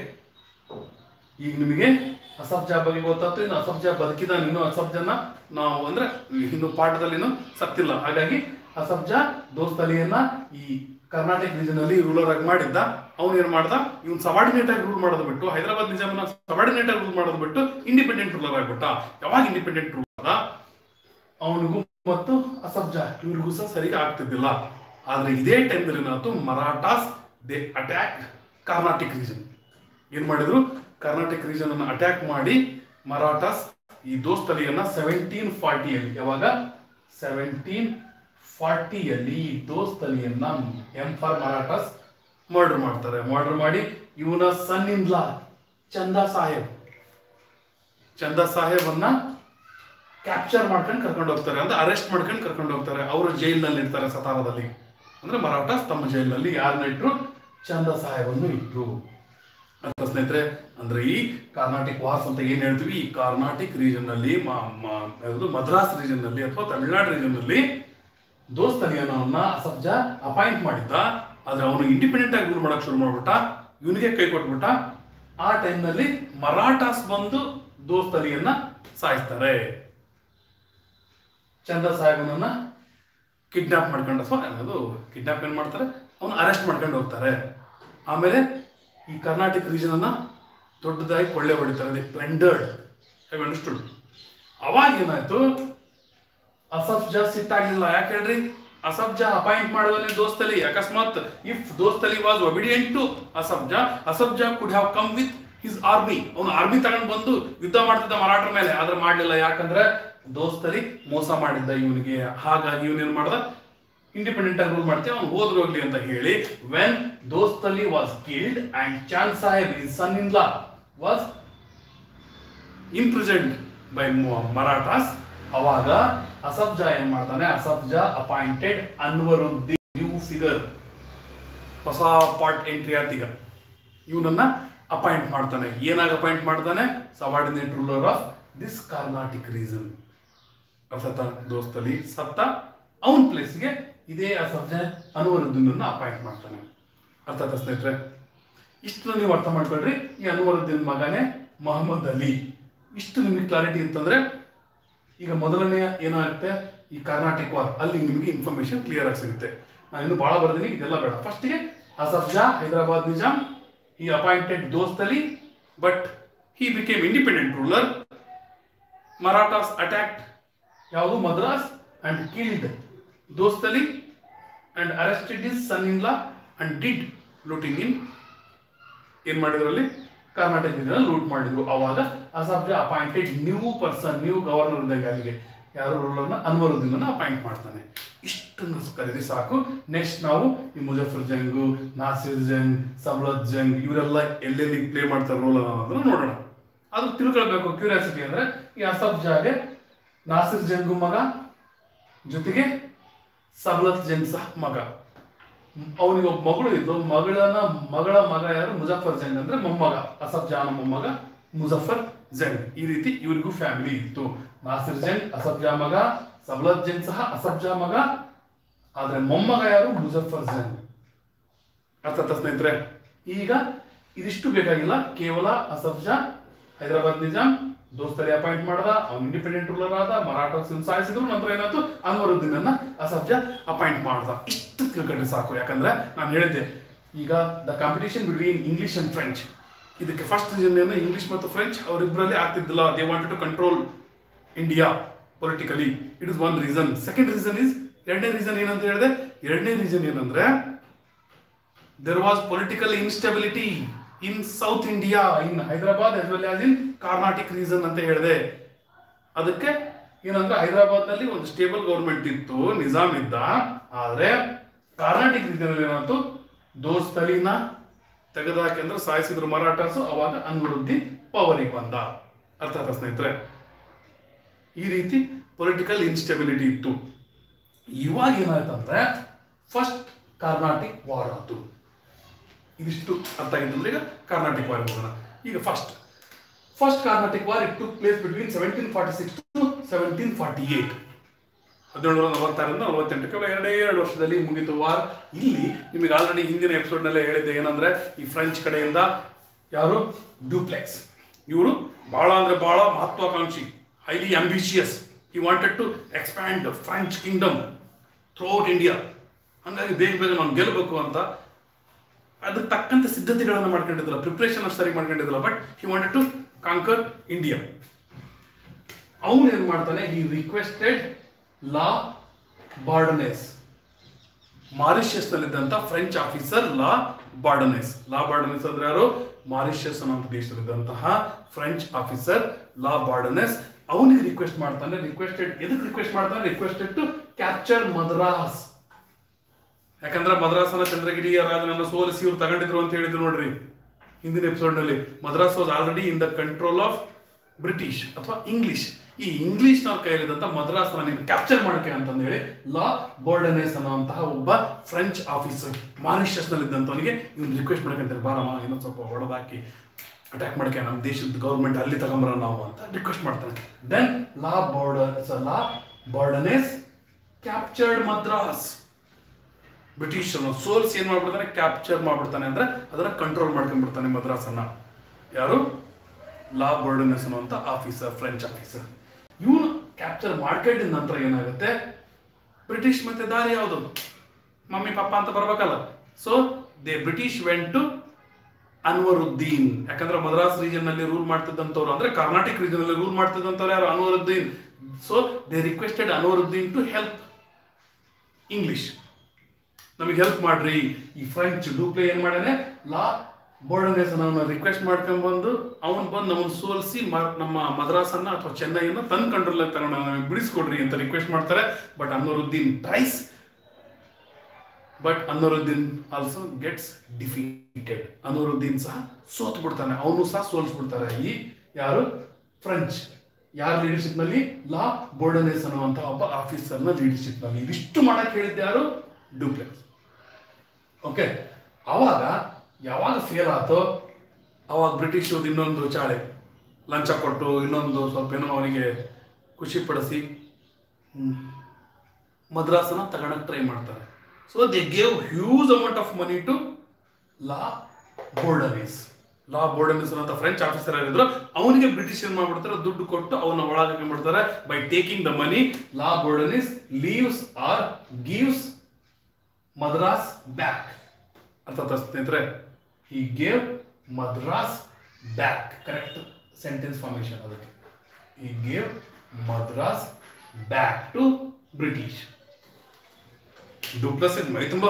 ಈಗ ನಿಮಗೆ ಅಸಫ್ ಜಾ ಬಗ್ಗೆ ಗೊತ್ತಾಯ್ತು. ಇನ್ನು ಅಸಫ್ ಜಾ ಬದುಕಿದಾನ, ಇನ್ನು ಅಸಫ್ ಜನ ನಾವು ಅಂದ್ರೆ ಇನ್ನು ಪಾಠದಲ್ಲಿ ಇನ್ನು ಸತ್ತಿಲ್ಲ. ಹಾಗಾಗಿ ಅಸಫ್ ಜಾ ದೋಸ್ತ್ ಅಲಿಯನ್ನ ಈ ಕರ್ನಾಟಕ ರೀಜನ್ ಅಲ್ಲಿ ರೂಲರ್ ಆಗಿ ಮಾಡಿದ್ದ. ಅವನು ಏನ್ ಮಾಡ್ದ, ಇವನ್ ಸಬಾರ್ಡಿನೇಟ್ ಆಗಿ ರೂಲ್ ಮಾಡೋದು ಬಿಟ್ಟು, ಹೈದರಾಬಾದ್ ನಿಜಾಮನ ಸಬಾರ್ಡಿನೇಟ್ ಆಗಿ ರೂಲ್ ಮಾಡೋದು ಬಿಟ್ಟು ಇಂಡಿಪೆಂಡೆಂಟ್ ರೂಲರ್ ಆಗ್ಬಿಟ್ಟ. ಯಾವಾಗ ಇಂಡಿಪೆಂಡೆಂಟ್ ರೂಲ್ ಅದ, ಅವನಿಗೂ ಮತ್ತು ಅಸಫ್ ಜಾ ಇವ್ರಿಗೂ ಸಹ ಸರಿಗೆ ಆಗ್ತಿದ್ದಿಲ್ಲ. ಆದ್ರೆ ಇದೇ ಟೈಮ್ ನಲ್ಲಿ ಏನಾಯ್ತು, Marathas they attack Carnatic region. ಏನ್ ಮಾಡಿದ್ರು, ಕರ್ನಾಟಕ ರೀಜನ್ ಅನ್ನು ಅಟ್ಯಾಕ್ ಮಾಡಿ ಮರಾಠಾಸ್ ಈ ದೋಸ್ತ್ ಅಲಿಯನ್ನ ಸೆವೆಂಟೀನ್ ಫಾರ್ಟಿಯಲ್ಲಿ, ಯಾವಾಗ ಸೆವೆಂಟೀನ್ ಫಾರ್ಟಿಯಲ್ಲಿ ಈ ದೋಸ್ತ್ ಅಲಿಯನ್ನ ಎಂ ಫಾರ್ ಮರಾಠಾಸ್ ಮರ್ಡರ್ ಮಾಡ್ತಾರೆ. ಮರ್ಡರ್ ಮಾಡಿ ಇವನ ಸನ್ ಇನ್ ಲಾ ಚಂದಾ ಸಾಹೇಬ್ ಚಂದಾ ಸಾಹೇಬ್ ಅನ್ನ ಕ್ಯಾಪ್ಚರ್ ಮಾಡ್ಕೊಂಡು ಕರ್ಕೊಂಡು ಹೋಗ್ತಾರೆ, ಅಂದ್ರೆ ಅರೆಸ್ಟ್ ಮಾಡ್ಕೊಂಡು ಕರ್ಕೊಂಡು ಹೋಗ್ತಾರೆ. ಅವರು ಜೈಲ್ನಲ್ಲಿ ಇರ್ತಾರೆ ಸತಾರದಲ್ಲಿ. ಅಂದ್ರೆ ಮರಾಠಾಸ್ ತಮ್ಮ ಜೈಲಿನಲ್ಲಿ ಯಾರನ್ನ ಇಟ್ರು, ಚಂದಾ ಸಾಹೇಬನ್ನು ಇಟ್ರು. ಅಂತ ಸ್ನೇಹಿತರೆ, ಅಂದ್ರೆ ಈ ಕಾರ್ನಾಟಿಕ್ ವಾರ್ಸ್ ಅಂತ ಏನ್ ಹೇಳ್ತೀವಿ, ಈ ಕಾರ್ನಾಟಿಕ್ ರೀಜನ್ ನಲ್ಲಿ ಮದ್ರಾಸ್ ರೀಜನ್ ನಲ್ಲಿ ಅಥವಾ ತಮಿಳುನಾಡು ರೀಜನ್ ನಲ್ಲಿ ದೋಸ್ತ್ ಅಲಿ ಅನ್ನೋನ್ನ ಅಸಫ್ ಜಾ ಅಪಾಯಿಂಟ್ ಮಾಡಿದ್ದ. ಆದ್ರೆ ಅವನು ಇಂಡಿಪೆಂಡೆಂಟ್ ಆಗಿ ರೂಲ್ ಮಾಡಕ್ ಶುರು ಮಾಡ್ಬಿಟ್ಟ, ಇವನಿಗೆ ಕೈ ಕೊಟ್ಬಿಟ್ಟ. ಆ ಟೈಮ್ ನಲ್ಲಿ ಮರಾಠಾಸ್ ಬಂದು ದೋಸ್ತ್ ಅಲಿಯನ್ನ ಸಾಯಿಸ್ತಾರೆ. ಚಂದಾ ಸಾಹೇಬನನ್ನ ಕಿಡ್ನಾಪ್ ಮಾಡ್ಕೊಂಡು ಅಥವಾ ಅದು ಕಿಡ್ನಾಪ್ ಏನ್ ಮಾಡ್ತಾರೆ, ಅವನು ಅರೆಸ್ಟ್ ಮಾಡ್ಕೊಂಡು ಹೋಗ್ತಾರೆ. ಆಮೇಲೆ ಈ ಕರ್ನಾಟಕ ರೀಜನ್ ಅನ್ನ ದೊಡ್ಡದಾಗಿ ಕೊಳ್ಳೆ ಹೊಡಿತಾರೆ, ಪ್ಲೆಂಡರ್ಡ್. Have understood? ಅವಾಗ ಏನಾಯ್ತು, ಅಸಫ್ ಜಾ ಸಿಟ್ಟಾಗಿಲ್ಲ. ಯಾಕೆ ಹೇಳ್ರಿ, ಅಸಫ್ ಜಾ ಅಪಾಯಿಂಟ್ ಮಾಡೋದನ್ನೇ ದೋಸ್ತ್ ಅಲಿ. ಅಕಸ್ಮಾತ್ if Dost Ali was obedient to Asaf Jah, Asaf Jah could have come with his army. ಅವನು ಆರ್ಮಿ ತಗೊಂಡು ಬಂದು ಯುದ್ಧ ಮಾಡ್ತಿದ್ದ ಮರಾಠರ ಮೇಲೆ. ಆದ್ರೆ ಮಾಡ್ಲಿಲ್ಲ. ಯಾಕಂದ್ರೆ ದೋಸ್ತ್ ಅಲಿ ಮೋಸ ಮಾಡಿದ್ದ ಇವನಿಗೆ. ಹಾಗಾಗಿ ಇವನ್ ಏನ್ ಮಾಡ್ದ, ಇಂಡಿಪೆಂಡೆಂಟ್ ಆಗಿ ರೂಲ್ ಮಾಡ್ತೀವಿ, ಅವ್ನು ಹೋದ್ರು ಹೋಗ್ಲಿ ಅಂತ ಹೇಳಿ when Dost Ali was killed and Chand Saheb is sun in law was ಇಂಪ್ರಿಸನ್ಡ್ by Marathas, ಅವಾಗ ಅಸಫ್ ಜಾ ಏನ್ ಮಾಡ್ತಾನೆ, Asaf Jah appointed Anwaruddin new figure, ಹೊಸ ಪಾರ್ಟ್ ಎಂಟ್ರಿ ಆತೀಗ, ಇವನನ್ನ ಅಪಾಯಿಂಟ್ ಮಾಡ್ತಾನೆ. ಏನಾಗಿ ಅಪಾಯಿಂಟ್ ಮಾಡ್ತಾನೆ, subordinate ruler of this Carnatic region. ಅರ್ಥಾತ್ ದೋಸ್ತಲಿ ಸತ್ತ ಅವನ್ ಪ್ಲೇಸ್ಗೆ ಇದೇ ಅಸಫ್ ಜಾ ಅನ್ವರುದ್ದೀನ್ ಅಪಾಯಿಂಟ್ ಮಾಡ್ತಾನೆ. ಅರ್ಥಾತ್ ಸ್ನೇಹಿತರೆ, ಇಷ್ಟು ನೀವು ಅರ್ಥ ಮಾಡ್ಕೊಳ್ರಿ. ಈ ಅನ್ವರುದ್ದೀನ್ ಮಗನೇ ಮೊಹಮ್ಮದ್ ಅಲಿ. ಇಷ್ಟು ನಿಮ್ಗೆ ಕ್ಲಾರಿಟಿ ಇತ್ತಂದ್ರೆ ಈಗ ಮೊದಲನೆಯ ಏನಾಗುತ್ತೆ, ಈ ಕರ್ನಾಟಿಕ್ ವಾರ್, ಅಲ್ಲಿ ನಿಮಗೆ ಇನ್ಫಾರ್ಮೇಶನ್ ಕ್ಲಿಯರ್ ಆಗಿ ಸಿಗುತ್ತೆ. ನಾನು ಇನ್ನು ಬಹಳ ಬರ್ತೀನಿ, ಇದೆಲ್ಲ ಬೇಡ. ಫಸ್ಟ್ಗೆ ಅಸಫ್ ಜಾ Hyderabad Nizam, he appointed Dost Ali, but he became independent ruler. Marathas attacked Yavu Madras and killed Dost Ali and arrested his son-in-law and did looting in ಏನ್ ಮಾಡಿದ್ರಲ್ಲಿ ಕರ್ನಾಟಕದಿಂದ ಲೂಟ್ ಮಾಡಿದ್ರು. ಅವಾಗ Asaf Jah appointed new person, new governor ಇದ್ದಾಗ ಅಲ್ಲಿಗೆ ಯಾರು ರೂಲರ್ನ ಅನ್ವರುದ್ದೀನ್ ಅಪಾಯಿಂಟ್ ಮಾಡ್ತಾನೆ. ಇಷ್ಟನ್ನು ಕರೀರಿ ಸಾಕು. ನೆಕ್ಸ್ಟ್ ನಾವು ಈ ಮುಜಫರ್ ಜಂಗು, ನಾಸಿರ್ ಜಂಗ್, ಸಬ್ಲತ್ ಜಂಗ್ ಇವರೆಲ್ಲ ಎಲ್ಲೆಲ್ಲಿ ಪ್ಲೇ ಮಾಡ್ತಾರೆ ರೋಲ್ ಅನ್ನೋದನ್ನ ನೋಡೋಣ. ಅದು ತಿಳ್ಕೊಳ್ಬೇಕು ಕ್ಯೂರಿಯಾಸಿಟಿ. ಅಂದ್ರೆ ಈ ಅಸಫ್ ಜಾಗೆ ನಾಸಿರ್ ಜಂಗು ಮಗ, ಜೊತೆಗೆ ಸಬ್ಲತ್ ಜಂಗ್ ಸಹ ಮಗ. ಅವನಿಗೆ ಒಬ್ಬ ಮಗಳು ಇದ್ದು, ಮಗಳನ ಮಗಳ ಮಗ ಯಾರು, ಮುಜಫರ್ ಜಂಗ್ ಅಂದ್ರೆ ಮೊಮ್ಮಗ, ಅಸಫ್ ಜಾನ ಮೊಮ್ಮಗ ಮುಜಫರ್ ಜಂಗ್. ಈ ರೀತಿ ಇವರಿಗೂ ಫ್ಯಾಮಿಲಿ ಇತ್ತು. ನಾಸಿರ್ ಜಂಗ್ ಅಸಫ್ ಜಾ ಮಗ, ಸಬ್ಲತ್ ಜಂಗ್ ಸಹ ಅಸಫ್ ಜಾ ಮಗ, ಆದ್ರೆ ಮೊಮ್ಮಗ ಯಾರು, ಮುಜಫರ್ ಜಂಗ್. ಅರ್ಥಾತ್ ಸ್ನೇಹಿತರೆ, ಈಗ ಇದಿಷ್ಟು ಬೇಕಾಗಿಲ್ಲ. ಕೇವಲ ಅಸಫ್ ಜಾ ಹೈದರಾಬಾದ್ ನಿಜಾಮ್, ದೋಸ್ತಲಿ ಅಪಾಯಿಂಟ್ ಮಾಡ್ದ, ಅವ್ನು ಇಂಡಿಪೆಂಡೆಂಟ್ ರೂಲರ್ ಆದ, ಮರಾಠಾಸ್ ಸಾಯಿಸಿದ್ರು. ನಂತರ ಏನಾಯ್ತು, ಅನ್ವರುದ್ದೀನ್ ಅನ್ನ ಅಸಫ್ ಜಾ ಅಪಾಯಿಂಟ್ ಮಾಡ್ದ. ಇಷ್ಟು ತಿಳ್ಕೊಂಡ್ರೆ ಸಾಕು. ಯಾಕಂದ್ರೆ ನಾನು ಹೇಳಿದ್ದೆ ಈಗ the competition between English and French, ಇದಕ್ಕೆ ಫಸ್ಟ್ ರೀಸನ್ ಏನು, ಇಂಗ್ಲಿಷ್ ಮತ್ತು ಫ್ರೆಂಚ್ ಅವರಿಬ್ಬರಲ್ಲಿ ಆಗ್ತಿದ್ದಿಲ್ಲ. They wanted to control India politically. It is one reason. Second reason is, ಎರಡನೇ ರೀಸನ್ ಏನಂತ ಹೇಳಿದೆ, ಎರಡನೇ ರೀಸನ್ ಏನಂದ್ರೆ there was political instability in South India, in Hyderabad as well as in Carnatic reason ಅಂತ ಹೇಳಿದೆ. ಅದಕ್ಕೆ ಏನಂದ್ರೆ ಹೈದರಾಬಾದ್ ನಲ್ಲಿ ಒಂದು ಸ್ಟೇಬಲ್ ಗೌರ್ಮೆಂಟ್ ಇತ್ತು, ನಿಜಾಮ್ ಇದ್ದ. ಆದ್ರೆ ಕಾರ್ನಾಟಿಕ್ ರೀಜನ್ ಏನಾಯ್ತು, ದೋಸ್ತ್ ಅಲಿನ ತೆಗೆದಾಕೆಂದ್ರೆ ಸಾಯಿಸಿದ್ರು ಮರಾಠಾಸ್. ಅವಾಗ ಅನ್ವರುದ್ದೀನ್ ಪವರಿಗೆ ಬಂದ. ಅರ್ಥಾತ್ ಸ್ನೇಹಿತರೆ, ಈ ರೀತಿ ಪೊಲಿಟಿಕಲ್ ಇನ್ಸ್ಟೆಬಿಲಿಟಿ ಇತ್ತು. ಇವಾಗ ಏನಾಯ್ತಂದ್ರೆ ಫಸ್ಟ್ ಕಾರ್ನಾಟಿಕ್ ವಾರ್ ಆಯ್ತು. ಇದಿಷ್ಟು ಅರ್ಥ ಆಗಿದ್ರೆ ಈಗ ಕಾರ್ನಾಟಿಕ್ ವಾರ್ ಹೋಗೋಣ. ಈಗ first first Carnatic war it took place between seventeen forty six to seventeen forty eight. ಹದಿನೇಳು ನಲವತ್ತಾರರಿಂದ ನಲವತ್ತೆಂಟು, ಕೇವಲ ಎರಡೇ ಎರಡು ವರ್ಷದಲ್ಲಿ ಮುಗಿತು ವಾರ್. ಇಲ್ಲಿ ನಿಮಗೆ ಆಲ್ರೆಡಿ ಹಿಂದಿನ ಎಪಿಸೋಡ್ ನಲ್ಲೇ ಹೇಳಿದ್ದೆ ಏನಂದ್ರೆ, ಈ ಫ್ರೆಂಚ್ ಕಡೆಯಿಂದ ಯಾರು, ಡ್ಯೂಪ್ಲೆಕ್ಸ್, ಇವರು ಬಹಳ ಅಂದ್ರೆ ಬಹಳ ಮಹತ್ವಾಕಾಂಕ್ಷಿ, highly ambitious. He wanted to expand the French kingdom throughout India. ಹಾಗಾಗಿ ಬೇಗ ಬೇಗ ನಾವು ಗೆಲ್ಲಬೇಕು ಅಂತ ಅದಕ್ಕೆ ತಕ್ಕಂತೆ ಸಿದ್ಧತೆಗಳನ್ನು ಮಾಡ್ಕೊಂಡಿದ್ದಿಲ್ಲ, ಪ್ರಿಪ್ರೇಷನ್ ಅಷ್ಟು ಸರಿ ಮಾಡ್ಕೊಂಡಿದ್ದಿಲ್ಲ. But he wanted to conquer India. ಅವನು ಏನ್ ಮಾಡ್ತಾನೆ, he requested La Bourdonnais, Mauritius ನಲ್ಲಿದ್ದಂತ French officer La Bourdonnais. La Bourdonnais ಅಂದ್ರೆ ಯಾರು, ಮಾರಿಷಿಯಸ್ ಅನ್ನೋ ದೇಶದಲ್ಲಿದ್ದಂತಹ ಫ್ರೆಂಚ್ ಆಫೀಸರ್ ಲಾ ಬಾರ್ಡನೆಸ್. ಅವನಿಗೆ ರಿಕ್ವೆಸ್ಟ್ ಮಾಡ್ತಾನೆ. ರಿಕ್ವೆಸ್ಟೆಡ್ ಎದಕ್ಕೆ ರಿಕ್ವೆಸ್ಟ್ ಮಾಡ್ತಾನೆ, ರಿಕ್ವೆಸ್ಟೆಡ್ ಟು ಕ್ಯಾಪ್ಚರ್ ಮದ್ರಾಸ್. ಯಾಕಂದ್ರೆ ಮದ್ರಾಸನ ಚಂದ್ರಗಿರಿಯ ರಾಜನನ್ನು ಸೋಲಿಸಿ ಇವ್ರು ತಗೊಂಡಿದ್ರು ಅಂತ ಹೇಳಿದ್ರು ನೋಡ್ರಿ ಹಿಂದಿನ ಎಪಿಸೋಡ್ ನಲ್ಲಿ. Madras was already in the control of British ಅಥವಾ ಇಂಗ್ಲಿಷ್. ಈ ಇಂಗ್ಲಿಷ್ ನ ಕೈಲಿದ್ದಂತ ಮದ್ರಾಸ್ ನೀನು ಕ್ಯಾಪ್ಚರ್ ಮಾಡಕ್ಕೆ ಅಂತಂದು ಹೇಳಿ ಲಾ ಬಾರ್ಡನೆಸ್ ಅನ್ನುವಂತಹ ಒಬ್ಬ ಫ್ರೆಂಚ್ ಆಫೀಸರ್ ಮಾರಿಷಸ್ ನಲ್ಲಿ ಇದ್ದಂತವನಿಗೆ ಇವ್ನು ರಿಕ್ವೆಸ್ಟ್ ಮಾಡಕಂತಾರೆ, ಬಾರಮ್ಮ ಇನ್ನೊಂದು ಸ್ವಲ್ಪ ಹೊಡೆದಾಕಿ ಅಟ್ಯಾಕ್ ಮಾಡಕ್ಕೆ ನಮ್ಮ ದೇಶದ ಗೌರ್ಮೆಂಟ್ ಅಲ್ಲಿ ತಗೊಂಬರ ನಾವು ಅಂತ ರಿಕ್ವೆಸ್ಟ್ ಮಾಡ್ತಾನೆ. Then La border La Bourdonnais captured Madras. British ಸೋಲ್ಸ್ ಏನ್ ಮಾಡ್ಬಿಡ್ತಾನೆ, ಕ್ಯಾಪ್ಚರ್ ಮಾಡ್ಬಿಡ್ತಾನೆ, ಅಂದ್ರೆ ಅದನ್ನ ಕಂಟ್ರೋಲ್ ಮಾಡ್ಕೊಂಡ್ಬಿಡ್ತಾನೆ ಮದ್ರಾಸ್ ಅನ್ನ. ಯಾರು, ಲಾ ಬಾರ್ಡನೆಸ್ ಅನ್ನುವಂತ ಆಫೀಸರ್, ಫ್ರೆಂಚ್ ಆಫೀಸರ್. ಇವನು ಕ್ಯಾಪ್ಚರ್ ಮಾಡ್ಕೊಂಡಿದ ನಂತರ ಏನಾಗುತ್ತೆ, ಬ್ರಿಟಿಷ್ ಮತ್ತೆ ದಾರಿ ಯಾವುದು, ಮಮ್ಮಿ ಪಾಪ ಅಂತ ಬರ್ಬೇಕಲ್ಲ. So they British went to Anwaruddin. ಯಾಕಂದ್ರೆ ಮದ್ರಾಸ್ ರೀಜನ್ ನಲ್ಲಿ ರೂಲ್ ಮಾಡ್ತಿದ್ದಂಥವ್ರು, ಅಂದ್ರೆ ಕರ್ನಾಟಿಕ್ ರೀಜನ್ ಅಲ್ಲಿ ರೂಲ್ ಮಾಡ್ತಿದ್ದಂಥವ್ರು ಯಾರು, Anwaruddin. So they requested Anwaruddin to help English, ನಮಗೆ ಹೆಲ್ಪ್ ಮಾಡ್ರಿ. ಈ ಫ್ರೆಂಚ್ ಡೂಪ್ಲೆ ಏನ್ ಮಾಡ್ಯಾನೆ, ಲಾ ಬಾರ್ಡನೆಸ್ ಅನ್ನ ರಿಕ್ವೆಸ್ಟ್ ಮಾಡ್ಕೊಂಡ್ ಬಂದು ಅವನ್ ಬಂದು ನಮ್ಮನ್ನು ಸೋಲಿಸಿ ನಮ್ಮ ಮದ್ರಾಸನ್ನ ಅಥವಾ ಚೆನ್ನೈಯನ್ನ ತನ್ನ ಕಂಟ್ರೋಲ್ ತಗೊಂಡು ನಮಗೆ ಬಿಡಿಸ್ಕೊಡ್ರಿ ಅಂತ ರಿಕ್ವೆಸ್ಟ್ ಮಾಡ್ತಾರೆ. But Anwaruddin tries but Anwaruddin also gets defeated. Anwaruddin ಸಹ ಸೋತ್ ಬಿಡ್ತಾನೆ, ಅವನು ಸಹ ಸೋಲ್ಸ್ಬಿಡ್ತಾರೆ. ಈ ಯಾರು ಫ್ರೆಂಚ್ ಯಾರ ಲೀಡರ್ಶಿಪ್ ನಲ್ಲಿ, ಲಾ ಬೋರ್ಡನೆಸ್ ಅನ್ನುವಂತ ಒಬ್ಬ ಆಫೀಸರ್ ನ ಲೀಡರ್ಶಿಪ್ ನಲ್ಲಿ. ಇದಿಷ್ಟು ಮಾಡಕ್ ಹೇಳಿದ್ದೆ ಯಾರು, ಡುಪ್ಲೆಕ್ಸ್. ಓಕೆ, ಅವಾಗ ಯಾವಾಗ ಫೇಲ್ ಆತೋ ಅವಾಗ ಬ್ರಿಟಿಷ್ ಇನ್ನೊಂದು ಚಾಳೆ ಲಂಚ ಕೊಟ್ಟು ಇನ್ನೊಂದು ಸ್ವಲ್ಪ ಏನೋ ಅವನಿಗೆ ಖುಷಿ ಪಡಿಸಿ ಮದ್ರಾಸನ ತಗೊಳಕ್ ಟ್ರೈ ಮಾಡ್ತಾರೆ. So they gave huge amount of money to La Bourdonnais. La Bourdonnais ಅಂತ ಫ್ರೆಂಚ್ ಆಫೀಸರ್ ಆಗಿದ್ರು, ಅವನಿಗೆ ಬ್ರಿಟಿಷ್ ಏನ್ ಮಾಡ್ಬಿಡ್ತಾರೆ, ದುಡ್ಡು ಕೊಟ್ಟು ಅವನ ಒಳಗೆ ಮಾಡ್ತಾರೆ. By taking the money, La Bourdonnais leaves or gives Madras back. ಅರ್ಥ ಸ್ನೇಹಿತರೆ, he gave Madras back. Correct sentence formation ಅದಕ್ಕೆ. He gave Madras back to British. Dupleix ಮೈ ತುಂಬಾ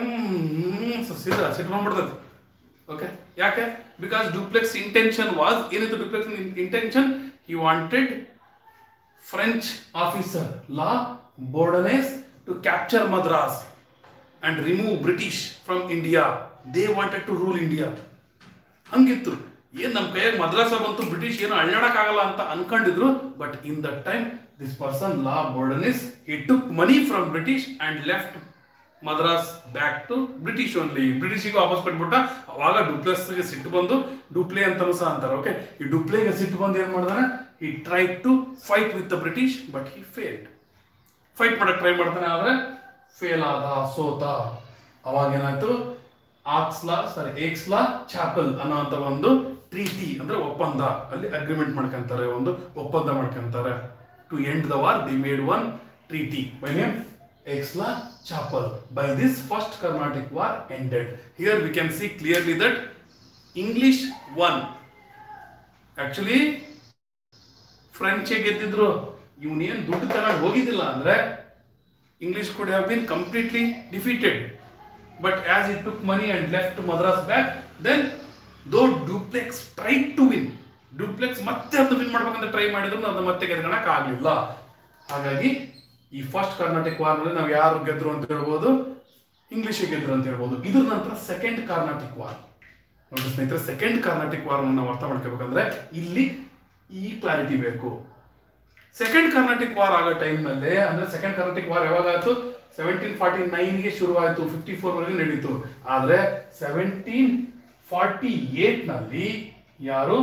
ಸೀದಾ ಸಿಟ್ಟು ಬಂದ್ಬಿಡ್ತದೆ. ಓಕೆ, ಯಾಕೆ? ಬಿಕಾಸ್ ಡುಪ್ಲೆಕ್ಸ್ ಇಂಟೆನ್ಷನ್ ವಾಸ್, ಏನಿತ್ತು Dupleix intention? he wanted French officer La Bourdonnais to capture Madras and remove British from India. They wanted to rule India. ಹಂಗಿತ್ತು. ಏನ್ ನಮ್ಮ ಕೈಯಾಗ ಮದ್ರಾಸ ಬಂತು, ಬ್ರಿಟಿಷ್ ಏನು ಅಳ್ಳಾಡಕ್ ಆಗಲ್ಲ ಅಂತ ಅನ್ಕೊಂಡಿದ್ರು. But in that time this person La Bourdonnais he took money from British and left Madras back to British only. ಬ್ರಿಟಿಷಿಗೆ ವಾಪಸ್ ಕೊಟ್ಬಿಟ್ಟ. ಅವಾಗ ಡುಪ್ಲೆಕ್ಸ್ಗೆ ಸಿಟ್ಟು ಬಂದು, ಡುಪ್ಲೆ ಅಂತಾನು ಸಹ ಅಂತಾರೆ. ಓಕೆ, ಈ ಡುಪ್ಲೆಗೆ ಸಿಟ್ಟು ಬಂದು ಏನ್ ಮಾಡ್ತಾನೆ, he tried to fight with the British but he failed. Fight ಮಾಡಕ್ ಟ್ರೈ ಮಾಡ್ತಾನೆ, ಆದ್ರೆ ಫೇಲ್ ಆದ, ಸೋತ. ಅವಾಗ ಏನಾಯ್ತು, ಆಕ್ಸ್ಲಾ ಸಾರಿ ಏಕ್ಸ್ಲಾ ಚಾಪಲ್ ಅನ್ನೋಂತ ಒಂದು ಟ್ರೀಟಿ ಅಂದ್ರೆ ಒಪ್ಪಂದ, ಅಲ್ಲಿ ಅಗ್ರಿಮೆಂಟ್ ಮಾಡ್ಕೊಂತಾರೆ, ಒಂದು ಒಪ್ಪಂದ ಮಾಡ್ಕೊಂತಾರೆ. To end the war they made one treaty by name Aix la Chapelle. By this first Carnatic war ended. Here we can see clearly that English won. Actually French ಗೆದ್ದಿದ್ರು, ಇವನೇನ್ ದುಡ್ಡು ತಗೊಂಡು ಹೋಗಿದ್ದಿಲ್ಲ ಅಂದ್ರೆ English could have been completely defeated. But as he took money and left Madras back, then though Duplex tried to win, Duplex ಮತ್ತೆ ಅದು ವಿನ್ ಮಾಡ್ಬೇಕಂತ ಟ್ರೈ ಮಾಡಿದ್ರು, ಅದು ಮತ್ತೆ ಗೆದ್ಕೊಳಕ್ ಆಗ್ಲಿಲ್ಲ. ಹಾಗಾಗಿ ಈ ಫಸ್ಟ್ ಕರ್ನಾಟಿಕ್ ವಾರ್ ನಲ್ಲಿ ನಾವು ಯಾರು ಗೆದ್ರು ಅಂತ ಹೇಳ್ಬೋದು, ಇಂಗ್ಲಿಷ್ ಗೆದ್ರು ಅಂತ ಹೇಳ್ಬೋದು. ಇದ್ರ ನಂತರ ಸೆಕೆಂಡ್ ಕರ್ನಾಟಿಕ್ ವಾರ್ ನೋಡಿ ಸ್ನೇಹಿತರೆ. ಸೆಕೆಂಡ್ ಕರ್ನಾಟಿಕ್ ವಾರ್ ನಾವು ಅರ್ಥ ಮಾಡ್ಕೋಬೇಕಂದ್ರೆ ಇಲ್ಲಿ ಈ ಕ್ಲಾರಿಟಿ ಬೇಕು. ಸೆಕೆಂಡ್ ಕರ್ನಾಟಿಕ್ ವಾರ್ ಆಗೋ ಟೈಮ್ ನಲ್ಲಿ, ಅಂದ್ರೆ ಸೆಕೆಂಡ್ ಕರ್ನಾಟಿಕ್ ವಾರ್ ಯಾವಾಗ ಆಯ್ತು, ಸೆವೆಂಟೀನ್ ಫಾರ್ಟಿ ನೈನ್ ಗೆ ಶುರು ಆಯ್ತು, ಫಿಫ್ಟಿ ಫೋರ್ ವರೆಗೆ ನಡೀತು. ಆದ್ರೆ ಸೆವೆಂಟೀನ್ ಫಾರ್ಟಿ ಏಟ್ ನಲ್ಲಿ ಯಾರು,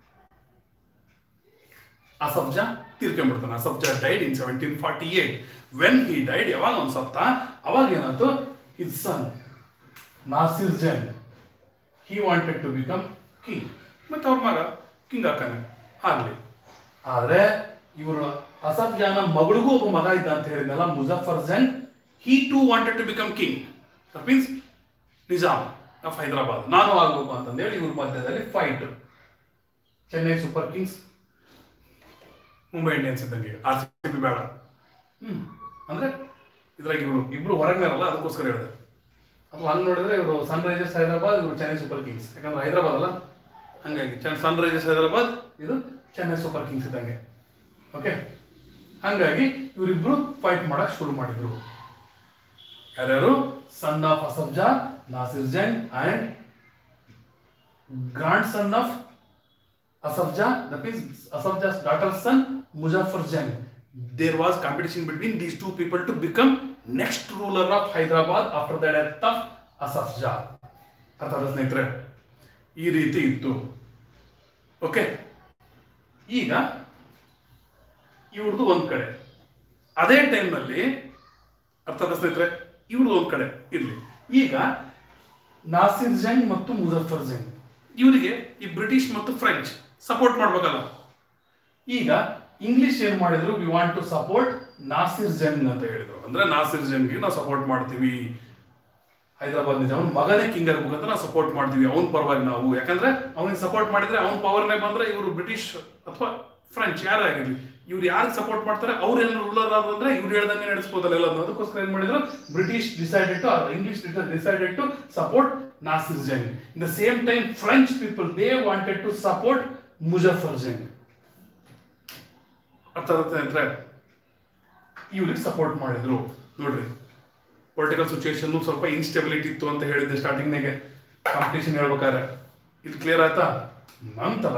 ಅಸಫ್ಜಾ ತೀರ್ಕೊಂಡ್ಬಿಡ್ತಾನೆ. ಅಸಫ್ಜಾ died in seventeen forty eight. When he died, ಯಾವಾಗ ಅವ್ನು ಸತ್ತ, ಅವಾಗ ಏನಾಯ್ತು, his son Nasir Jung he wanted to become king. ಮತ್ತೆ ಅವ್ರ ಮಗ ಕಿಂಗ್ ಹಾಕಾನೆ ಆಗ್ಲಿ. ಆದ್ರೆ ಇವರು ಅಸಫ್ಜಾನ ಮಗಳಿಗೂ ಒಬ್ಬ ಮಗ ಇದ್ದ ಅಂತ ಹೇಳಿದ್ನಲ್ಲ, Muzaffar Jung. he too wanted to become king. That means Nizam of Hyderabad ನಾನು ಆಗ್ಬೇಕು ಅಂತಂದೇಳಿ ಇವ್ರ ಮಧ್ಯದಲ್ಲಿ fight. Chennai super kings, Mumbai Indians ಇದ್ದಂಗೆ, ಆರ್ ಸಿ ಬಿ ಬೇಡ. ಹ್ಮ್ ಅಂದ್ರೆ ಇದ್ರಾಗ ಇವರು ಇಬ್ರು ಹೊರಗ್ನಾರಲ್ಲ, ಅದಕ್ಕೋಸ್ಕರ ಹೇಳಿದೆ. ಅದು ಹಂಗ್ ನೋಡಿದ್ರೆ ಇವರು ಸನ್ ರೈಸರ್ಸ್ ಹೈದರಾಬಾದ್, ಇವರು ಚೆನ್ನೈ ಸೂಪರ್ ಕಿಂಗ್ಸ್. ಯಾಕಂದ್ರೆ ಹೈದರಾಬಾದ್ ಅಲ್ಲ, ಹಂಗಾಗಿ ಸನ್ ರೈಸರ್ಸ್ ಹೈದರಾಬಾದ್, ಇದು ಚೆನ್ನೈ ಸೂಪರ್ ಕಿಂಗ್ಸ್ ಇದ್ದಂಗೆ. ಓಕೆ, ಹಂಗಾಗಿ ಇವರಿಬ್ರು ಫೈಟ್ ಮಾಡಕ್ ಶುರು ಮಾಡಿದ್ರು. ಯಾರ್ಯಾರು, son of ಅಸಫ್ಜಾ Nasir Jung and grand son of ಅಸಫ್ಜಾ, that means ಅಸಫ್ಜಾ's daughter's son Muzaffar Jung. There was competition between these two people to become next ruler of Hyderabad after the death of ಅಸಫ್ಜಾ. ಅರ್ಥ ಆಯ್ತಾ ಸ್ನೇಹಿತರೆ? ಈ ರೀತಿ ಇತ್ತು. ಓಕೆ, ಈಗ ಇವ್ರದ್ದು ಒಂದ್ ಕಡೆ, ಅದೇ ಟೈಮ್ ನಲ್ಲಿ ಅರ್ಥ ಆಯ್ತಾ ಸ್ನೇಹಿತರೆ, ಇವ್ರದ್ದು ಒಂದ್ ಕಡೆ ಇರ್ಲಿ. ಈಗ ನಾಸಿರ್ ಜಂಗ್ ಮತ್ತು ಮುಜಫರ್ ಜಂಗ್ ಇವರಿಗೆ ಈ ಬ್ರಿಟಿಷ್ ಮತ್ತು ಫ್ರೆಂಚ್ ಸಪೋರ್ಟ್ ಮಾಡ್ಬೇಕಲ್ಲ. ಈಗ ಇಂಗ್ಲಿಷ್ ಏನ್ ಮಾಡಿದ್ರು, we want to support Nasir Jung ಅಂತ ಹೇಳಿದ್ರು. ಅಂದ್ರೆ ನಾಸಿರ್ ಜಂಗ್ ನಾವು ಸಪೋರ್ಟ್ ಮಾಡ್ತೀವಿ, ಹೈದರಾಬಾದ್ ನಿಜ ಅವ್ನ ಮಗನೇ ಕಿಂಗ್ ಆಗ್ಬೇಕಂತ ನಾವು ಸಪೋರ್ಟ್ ಮಾಡ್ತೀವಿ, ಅವ್ನ ಪರವಾಗಿ ನಾವು. ಯಾಕಂದ್ರೆ ಅವ್ನಿಗೆ ಸಪೋರ್ಟ್ ಮಾಡಿದ್ರೆ ಅವ್ನ ಪವರ್ನೇ ಬಂದ್ರೆ ಇವರು ಬ್ರಿಟಿಷ್ ಅಥವಾ ಫ್ರೆಂಚ್ ಯಾರಾಗಿರ್ಲಿ, ಇವ್ರು ಯಾರಿಗೆ ಸಪೋರ್ಟ್ ಮಾಡ್ತಾರೆ ಅವ್ರು ಎಲ್ಲ ರೂಲರ್ ಆದ್ರೆ ಇವ್ರು ಹೇಳ್ದಂಗೆ ನಡೆಸ್ಬೋದಲ್ಲ ಎಲ್ಲ. ಅದಕ್ಕೋಸ್ಕರ ಏನ್ ಮಾಡಿದ್ರು, British decided to English decided to support Nasir Jung. In the same time French people they wanted to support Muzaffar Jung. ಅರ್ಥ ಆಗುತ್ತೆ ಅಂದ್ರೆ ಇವ್ರಿಗೆ ಸಪೋರ್ಟ್ ಮಾಡಿದ್ರು. ನೋಡ್ರಿ, ಪೊಲಿಟಿಕಲ್ ಸಿಚುವೇಶನ್ ಸ್ವಲ್ಪ ಇನ್ಸ್ಟೆಬಿಲಿಟಿ ಇತ್ತು ಅಂತ ಹೇಳಿದ್ದೆ ಸ್ಟಾರ್ಟಿಂಗ್ನಾಗೆ ಕಾಂಪಿಟೇಷನ್ ಹೇಳ್ಬೇಕಾದ್ರೆ. ಇದು ಕ್ಲಿಯರ್ ಆಯ್ತಾ? ನಂತರ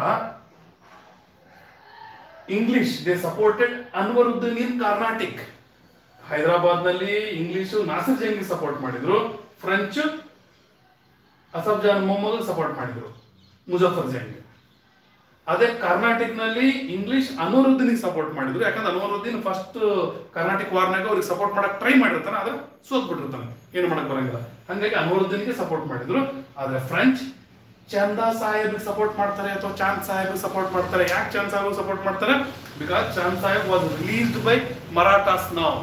English they supported Anwaruddin in Carnatic. Hyderabad ನಲ್ಲಿ ಇಂಗ್ಲಿಷ್ ನಾಸಿರ್ ಜಂಗ್ ಸಪೋರ್ಟ್ ಮಾಡಿದ್ರು, ಫ್ರೆಂಚ್ ಅಸಫ್ ಜಾನ್ ಮೊಹಮ್ಮದ್ ಸಪೋರ್ಟ್ ಮಾಡಿದ್ರು ಮುಜಫರ್ ಜಂಗ್. ಅದೇ ಕರ್ನಾಟಕ ನಲ್ಲಿ ಇಂಗ್ಲಿಷ್ ಅನ್ವರುದ್ದೀನ್ ಸಪೋರ್ಟ್ ಮಾಡಿದ್ರು, ಯಾಕಂದ್ರೆ ಅನ್ವರುದ್ದೀನ್ ಫಸ್ಟ್ ಕರ್ನಾಟಕ ವಾರ್ನಾಗ ಅವ್ರಿಗೆ ಸಪೋರ್ಟ್ ಮಾಡಕ್ ಟ್ರೈ ಮಾಡಿರ್ತಾನೆ, ಆದ್ರೆ ಸೋತ್ ಬಿಟ್ಟಿರ್ತಾನೆ, ಏನು ಮಾಡಕ್ ಬರಂಗಿಲ್ಲ. ಹಂಗಾಗಿ ಅನ್ವರುದ್ದೀನ್ಗೆ ಸಪೋರ್ಟ್ ಮಾಡಿದ್ರು. ಆದ್ರೆ ಫ್ರೆಂಚ್ ಚಂದಾ ಸಾಹೇಬ್ ಸಪೋರ್ಟ್ ಮಾಡ್ತಾರೆ ಅಥವಾ ಚಾಂದ್ ಸಾಹೇಬ್ ಸಪೋರ್ಟ್ ಮಾಡ್ತಾರೆ. ಯಾಕೆ ಚಾಂದ್ ಸಾಹೇಬ್ ಸಪೋರ್ಟ್ ಮಾಡ್ತಾರೆ? Because Chand Sahib was released by Marathas ನಾವ್.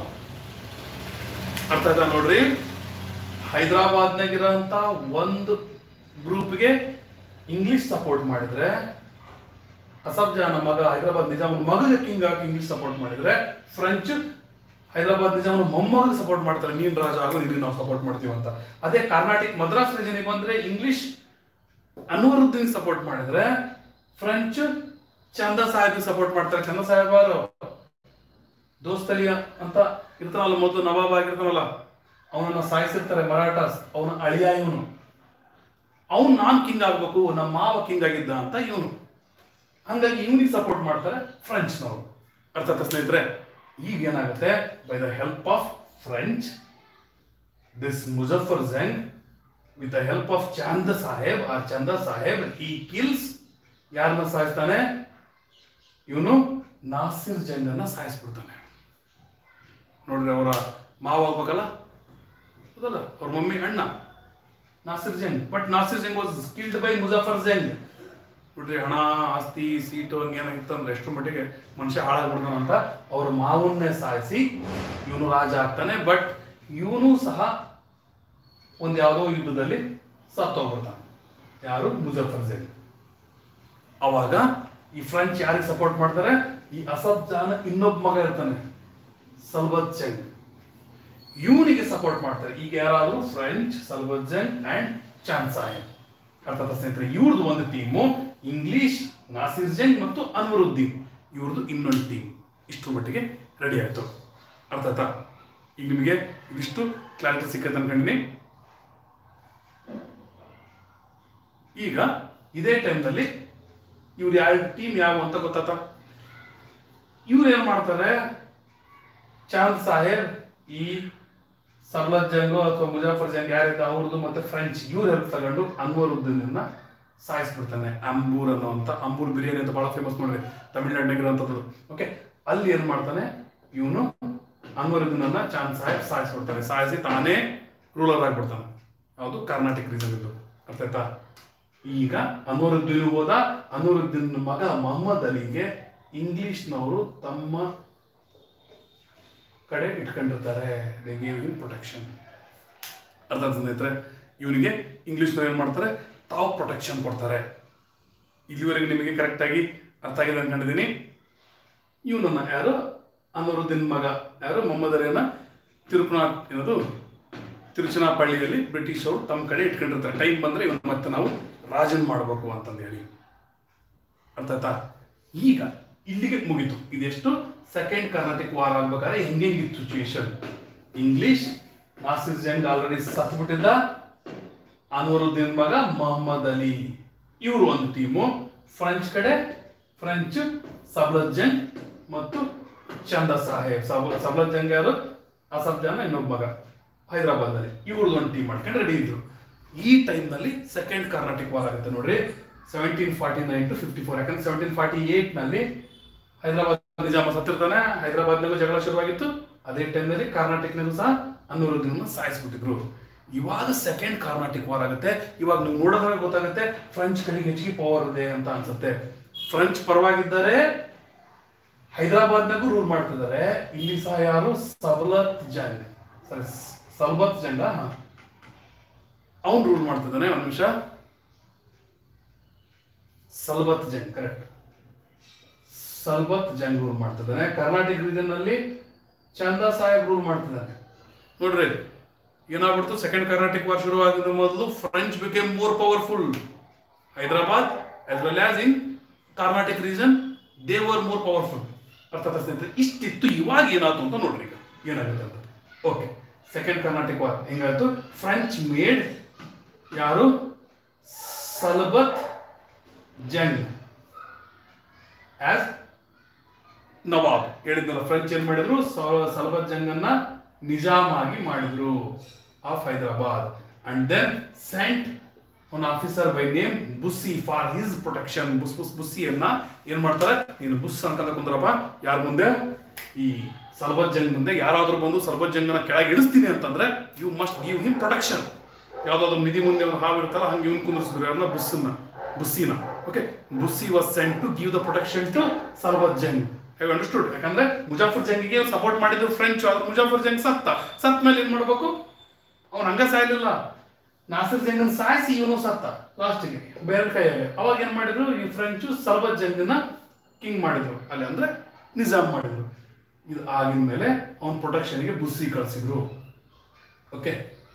ಅರ್ಥ ಆಯ್ತಾ ನೋಡ್ರಿ? ಹೈದರಾಬಾದ್ನಾಗಿರೋಂತ ಒಂದು ಗ್ರೂಪ್ಗೆ ಇಂಗ್ಲಿಷ್ ಸಪೋರ್ಟ್ ಮಾಡಿದ್ರೆ, ಅಸಫ್ ಜಾನ್ ಮಗ ಹೈದರಾಬಾದ್ ನಿಜಾಮನ ಮಗಗೆ ಕಿಂಗ್ ಆಗಿ ಇಂಗ್ಲಿಷ್ ಸಪೋರ್ಟ್ ಮಾಡಿದ್ರೆ, ಫ್ರೆಂಚ್ ಹೈದರಾಬಾದ್ ನಿಜಾಮನ ಮೊಮ್ಮಗ ಸಪೋರ್ಟ್ ಮಾಡ್ತಾರೆ, ನೀನ್ ರಾಜ ಆಗೋ ಇಲ್ಲಿ ನಾವು ಸಪೋರ್ಟ್ ಮಾಡ್ತೀವಿ ಅಂತ. ಅದೇ ಕರ್ನಾಟಕ ಮದ್ರಾಸ್ ರೀಜನ್ ಬಂದ್ರೆ ಇಂಗ್ಲಿಷ್ ಅನ್ವರುದ್ದೀನ್ ಸಪೋರ್ಟ್ ಮಾಡಿದ್ರೆ, ಫ್ರೆಂಚ್ ಚಂದಾ ಸಾಹೇಬ್ ಸಪೋರ್ಟ್ ಮಾಡ್ತಾರೆ. ಚಂದಾ ಸಾಹೇಬ್ ಅವರು ದೋಸ್ತಲಿಯ ಅಂತ ಇರ್ತಾನಲ್ಲ, ಮೊದಲು ನವಾಬ್ ಆಗಿರ್ತಾನಲ್ಲ, ಅವನನ್ನ ಸಾಯಿಸಿರ್ತಾರೆ ಮರಾಠಾಸ್, ಅವನ ಅಳಿಯ ಇವನು. ಅವನು ನಾನ್ ಕಿಂಗ್ ಆಗ್ಬೇಕು, ನಮ್ಮ ಮಾವ ಕಿಂಗ್ ಆಗಿದ್ದ ಅಂತ ಇವನು. ಹಂಗಾಗಿ ಇವನಿಗೆ ಸಪೋರ್ಟ್ ಮಾಡ್ತಾರೆ ಫ್ರೆಂಚ್ನವರು. ಅರ್ಥ ಆಯ್ತಾ ಸ್ನೇಹಿತರೆ? ಈಗ ಏನಾಗುತ್ತೆ, by the help of French this Muzaffar Jung with the help of Chanda Sahib or Chanda Sahib, he kills ಯಾರನ್ನ ಸಾಯಿಸ್ತಾನೆ? ಇವನು ನಾಸಿರ್ ಜಂಗ್ ಅನ್ನ ಸಾಯಿಸ್ಬಿಡ್ತಾನೆ. ನೋಡ್ರಿ, ಅವರ ಮಾವ ಆಗ್ಬೇಕಲ್ಲ, ಹೌದಲ್ಲ, ಅವ್ರ ಮಮ್ಮಿ ಅಣ್ಣ Nasir Jung. But Nasir Jung was killed by Muzaffar Jung. ನೋಡ್ರಿ, ಹಣ ಆಸ್ತಿ ಸೀಟು ಹಂಗೇನಾಗಿತ್ತು ಅಂದ್ರೆ ಎಷ್ಟು ಮಟ್ಟಿಗೆ ಮನುಷ್ಯ ಹಾಳಾಗ್ಬಿಡ್ತಾನಂತ ಅವ್ರ ಮಾವನ್ನೇ ಸಾಯಿಸಿ ಇವನು ರಾಜ ಆಗ್ತಾನೆ. ಬಟ್ ಇವನು ಸಹ ಒಂದ್ ಯಾವುದೋ ಯುದ್ಧದಲ್ಲಿ ಸತ್ತೋಗ್ಬಿಡ್ತಾನೆ. ಯಾರು? ಮುಜಫರ್ ಜಂಗ್. ಅವಾಗ ಈ ಫ್ರೆಂಚ್ ಯಾರಿಗೆ ಸಪೋರ್ಟ್ ಮಾಡ್ತಾರೆ? ಈ ಅಸಫ್ ಜಾನ್ ಇನ್ನೊಬ್ಬ ಮಗ ಇರ್ತಾನೆ ಸಲ್ಬತ್ ಜಂಗ್, ಇವನಿಗೆ ಸಪೋರ್ಟ್ ಮಾಡ್ತಾರೆ. ಈಗ ಯಾರಾದ್ರೂ ಫ್ರೆಂಚ್, ಸಲ್ಬತ್ ಜಂಗ್ ಅಂಡ್ ಚಾಂದ್ ಸಾಹೇಬ್. ಅರ್ಥಾತ್ ಸ್ನೇಹಿತರೆ, ಇವ್ರದ್ದು ಒಂದು ಟೀಮು, ಇಂಗ್ಲಿಷ್, ನಾಸಿರ್ ಜಂಗ್ ಮತ್ತು ಅನ್ವರುದ್ದೀನ್ ಇವ್ರದ್ದು ಇನ್ನೊಂದು ಟೀಮ್. ಇಷ್ಟು ಮಟ್ಟಿಗೆ ರೆಡಿ ಆಯ್ತು. ಅರ್ಥಾತ? ಈಗ ನಿಮಗೆ ಇದಿಷ್ಟು ಕ್ಲಾರಿಟಿ ಸಿಕ್ಕತ್ತೆ ಅನ್ಕೊಂಡಿನಿ. ಈಗ ಇದೇ ಟೈಮ್ನಲ್ಲಿ ಇವ್ರು ಯಾವ ಟೀಮ್ ಯಾವ ಅಂತ ಗೊತ್ತಾತ? ಇವ್ರು ಏನ್ ಮಾಡ್ತಾರೆ, ಚಾಂದ್ ಸಾಹೇಬ್ ಈ ಸಲ್ಬತ್ ಜಂಗು ಅಥವಾ ಮುಜಾಫರ್ ಜಂಗ್ ಯಾರಿದ್ದ ಅವ್ರದ್ದು ಮತ್ತೆ ಫ್ರೆಂಚ್ ಇವ್ರ ಹೆಲ್ಪ್ ತಗೊಂಡು ಅನ್ವರುದ್ದೀನ್ ಸಾಯಿಸ್ಬಿಡ್ತಾನೆ. ಅಂಬೂರ್ ಅನ್ನೋಂಥ, ಅಂಬೂರ್ ಬಿರಿಯಾನಿ ಅಂತ ಬಹಳ ಫೇಮಸ್ ನೋಡ್ರಿ ತಮಿಳ್ನಾಡಿನಾಗಿರೋಂಥದ್ದು. ಓಕೆ, ಅಲ್ಲಿ ಏನ್ ಮಾಡ್ತಾನೆ ಇವನು ಅನ್ವರುದ್ದೀನ್ ಅನ್ನ ಚಾಂದ್ ಸಾಹೇಬ್ ಸಾಯಿಸ್ಬಿಡ್ತಾನೆ. ಸಾಯಿಸಿ ತಾನೇ ರೂಲರ್ ಆಗ್ಬಿಡ್ತಾನೆ. ಯಾವುದು? ಕರ್ನಾಟಕ ರೀಜನ್ ಇದು. ಅರ್ಥ ಆಯ್ತಾ? ಈಗ ಅನ್ವರುದ್ದೀನ್ ಹೋದ. ಅನ್ವರುದ್ದೀನ್ ಮಗ ಮೊಹಮ್ಮದ್ ಅಲಿಗೆ ಇಂಗ್ಲಿಷ್ನವರು ತಮ್ಮ ಕಡೆ ಇಟ್ಕೊಂಡಿರ್ತಾರೆ. They gave him protection. ಅರ್ಥ ಸ್ನೇಹಿತರೆ? ಇವನಿಗೆ ಇಂಗ್ಲಿಷ್ನವ್ರು ಏನ್ ಮಾಡ್ತಾರೆ, ತಾವು ಪ್ರೊಟೆಕ್ಷನ್ ಕೊಡ್ತಾರೆ. ಇಲ್ಲಿವರೆಗೆ ನಿಮಗೆ ಕರೆಕ್ಟ್ ಆಗಿ ಅರ್ಥ ಆಗಿದೆ ಅನ್ಕೊಂಡಿದ್ದೀನಿ. ಇವನನ್ನ ಯಾರು? ಅನ್ವರುದ್ದೀನ್ ಮಗ ಯಾರು? ಮೊಹಮ್ಮದ್ ಅಲಿಯನ್ನ ತಿರುಪುನಾ ಏನದು ತಿರುಚನಾಪಳ್ಳಿಯಲ್ಲಿ ಬ್ರಿಟಿಷ್ ಅವರು ತಮ್ಮ ಕಡೆ ಇಟ್ಕೊಂಡಿರ್ತಾರೆ. ಟೈಮ್ ಬಂದ್ರೆ ಇವನು ಮತ್ತೆ ನಾವು ರಾಜನ್ ಮಾಡಬೇಕು ಅಂತಂದು ಹೇಳಿ. ಅರ್ಥ ಆಯ್ತಾ? ಈಗ ಇಲ್ಲಿಗೆ ಮುಗಿತು. ಇದೆಷ್ಟು? ಸೆಕೆಂಡ್ ಕರ್ನಾಟಕ ವಾರ್ ಆಗ್ಬೇಕಾದ್ರೆ ಹೆಂಗೆಂಗಿತ್ತು situation? English, Nasir Jung already ಸತ್ ಬಿಟ್ಟಿದ್ದ, ಅನ್ವರುದ್ದೀನ್ ಮಗ ಮೊಹಮ್ಮದ್ ಅಲಿ ಇವರು ಒಂದು ಟೀಮು. ಫ್ರೆಂಚ್ ಕಡೆ ಫ್ರೆಂಚ್, ಸಬ್ಲತ್ ಜಂಗ್ ಮತ್ತು ಚಂದಾ ಸಾಹೇಬ್. ಸಬ್ಲತ್ ಜಂಗ್ ಯಾರು? ಅಸಫ್ ಜಾನ್ ಇನ್ನೊಬ್ಬ ಮಗ ಹೈದರಾಬಾದ್ ನಲ್ಲಿ. ಇವ್ರದ್ದು ಒಂದು ಟೀಮ್ ಮಾಡ್ಕೊಂಡು ರೆಡಿ ಇದ್ರು. ಈ ಟೈಮ್ ನಲ್ಲಿ ಸೆಕೆಂಡ್ ಕರ್ನಾಟಕ ವಾರ್ ಆಗುತ್ತೆ ನೋಡ್ರಿ, seventeen forty nine to fifty four. ಯಾಕಂದ್ರೆ ಸೆವೆಂಟೀನ್ ಫಾರ್ಟಿ ಏಟ್ ನಲ್ಲಿ ಹೈದರಾಬಾದ್ ನಿಜಾಮ ಸತ್ತಿರ್ತಾನೆ, ಹೈದರಾಬಾದ್ನಾಗೂ ಜಗಳ ಶುರುವಾಗಿತ್ತು. ಅದೇ ಟೈಮ್ ನಲ್ಲಿ ಕರ್ನಾಟಕನಾಗೂ ಸಹ ಅನ್ವರುದ್ದೀನ್ ಸಾಯಿಸ್ಬಿಟ್ಟಿದ್ರು. ಇವಾಗ ಸೆಕೆಂಡ್ ಕರ್ನಾಟಕ ವಾರ್ ಆಗುತ್ತೆ. ಇವಾಗ ನೀವು ನೋಡೋದಾಗ ಗೊತ್ತಾಗುತ್ತೆ ಫ್ರೆಂಚ್ ಕಡೆಗೆ ಹೆಚ್ಚಿಗೆ ಪವರ್ ಇದೆ ಅಂತ ಅನ್ಸುತ್ತೆ. ಫ್ರೆಂಚ್ ಪರವಾಗಿದ್ದಾರೆ, ಹೈದರಾಬಾದ್ನಾಗೂ ರೂಲ್ ಮಾಡ್ತಿದ್ದಾರೆ. ಇಲ್ಲಿ ಸಹ ಯಾರು? ಸಬಲತ್ ಜಂಗ್, ಸಾರಿ ಸಲ್ಬತ್ ಜಂಗ, ಅವನು ರೂಲ್ ಮಾಡ್ತಿದ್ದಾನೆ. ಒಂದು ನಿಮಿಷ, ಸಲ್ಬತ್ ಜಂಗ್ ಕರೆಕ್ಟ್, ಸಲ್ಬತ್ ಜಂಗ್ ರೂಲ್ ಮಾಡ್ತಿದ್ದಾನೆ. ಕರ್ನಾಟಕ ರೀಜನ್ ನಲ್ಲಿ ಚಂದಾ ಸಾಹೇಬ್ ರೂಲ್ ಮಾಡ್ತಿದ್ದಾನೆ. ನೋಡ್ರಿ ಏನಾಗ್ಬಿಡ್ತು, ಸೆಕೆಂಡ್ ಕರ್ನಾಟಕ ವಾರ್ ಶುರು ಆಗಿದ ಮೊದಲು French became more powerful. Hyderabad as well as in Karnataka region they were more powerful. ಅರ್ಥ ಸ್ನೇಹಿತರೆ? ಇಷ್ಟಿತ್ತು. ಇವಾಗ ಏನಾಯ್ತು ಅಂತ ನೋಡ್ರಿ, ಈಗ ಏನಾಗುತ್ತೆ ಅಂತ. ಓಕೆ, ಸೆಕೆಂಡ್ ಕರ್ನಾಟಿಕ್ ವಾರ್ ಹೆಂಗಾಯ್ತು, ಫ್ರೆಂಚ್ ಮೇಡ್ ಯಾರು ಸಲ್ಬತ್ ಜಂಗ್ ಆಸ್ ನವಾಬ್. ಹೇಳಿದ್ನಲ್ಲ, ಫ್ರೆಂಚ್ ಏನ್ ಮಾಡಿದ್ರು, ಸಲ್ಬತ್ ಜಂಗ್ ಅನ್ನ ನಿಜಾಮ್ ಆಗಿ ಮಾಡಿದ್ರು of Hyderabad. And then sent one officer by name Bussy for his protection. ಬುಸ್ ಬುಸ್ ಬುಸ್ಸಿಯನ್ನ ಏನ್ ಮಾಡ್ತಾರೆ, ನೀನು ಬುಸ್ ಅನ್ಕೊಂಡ ಕುಂದ್ರಪ್ಪ, ಯಾರ ಮುಂದೆ, ಈ ಸಲ್ಬತ್ ಜಂಗ್ ಮುಂದೆ ಯಾರಾದ್ರೂ ಬಂದು ಸಲ್ಬತ್ ಜಂಗನ ಕೆಳಗೆ ಇಳಿಸ್ತೀನಿ ಅಂತಂದ್ರೆ you must give him protection. ಯಾವ್ದಾದ್ರು ನಿಧಿ ಮುಂದೆ ಒಂದು ಹಾವು ಇರ್ತಲ್ಲ, ಹಂಗೆ ಇವನ್ ಕುಂದಿಸಿದ್ರು ಯಾರನ್ನ, ಬುಸ್ಸನ್ನ, ಬುಸ್ಸಿನ. Okay, Bussy was sent to give the protection to Salabat Jung. Have understood? ಯಾಕಂದ್ರೆ ಮುಜಾಫರ್ ಜಂಗಿಗೆ ಸಪೋರ್ಟ್ ಮಾಡಿದ್ರು ಫ್ರೆಂಚ್, ಆದ್ರೆ ಮುಜಾಫರ್ ಜಂಗ್ ಸತ್ತ. ಸತ್ ಮೇಲೆ ಏನ್ ಮಾಡ್ಬೇಕು, ಅವ್ನು ಹಂಗ ಸಾಯ್ಲಿಲ್ಲ, ನಾಸಿರ್ ಜಂಗನ್ ಸಾಯಿಸಿ ಇವನು ಸತ್ತ ಲಾಸ್ಟ್ಗೆ ಬೇರೆ ಕೈಯಲ್ಲಿ. ಅವಾಗ ಏನ್ ಮಾಡಿದ್ರು, ಈ ಫ್ರೆಂಚು ಸಲ್ಬತ್ ಜಂಗನ್ನ ಕಿಂಗ್ ಮಾಡಿದ್ರು ಅಲ್ಲಿ, ಅಂದ್ರೆ ನಿಜಾಮ್ ಮಾಡಿದ್ರು. ಇದು ಆಗಿದ ಮೇಲೆ ಅವನ ಪ್ರೊಟೆಕ್ಷನ್ಗೆ ಬುಸ್ಸಿ ಕಳಿಸಿದ್ರು. ಓಕೆ,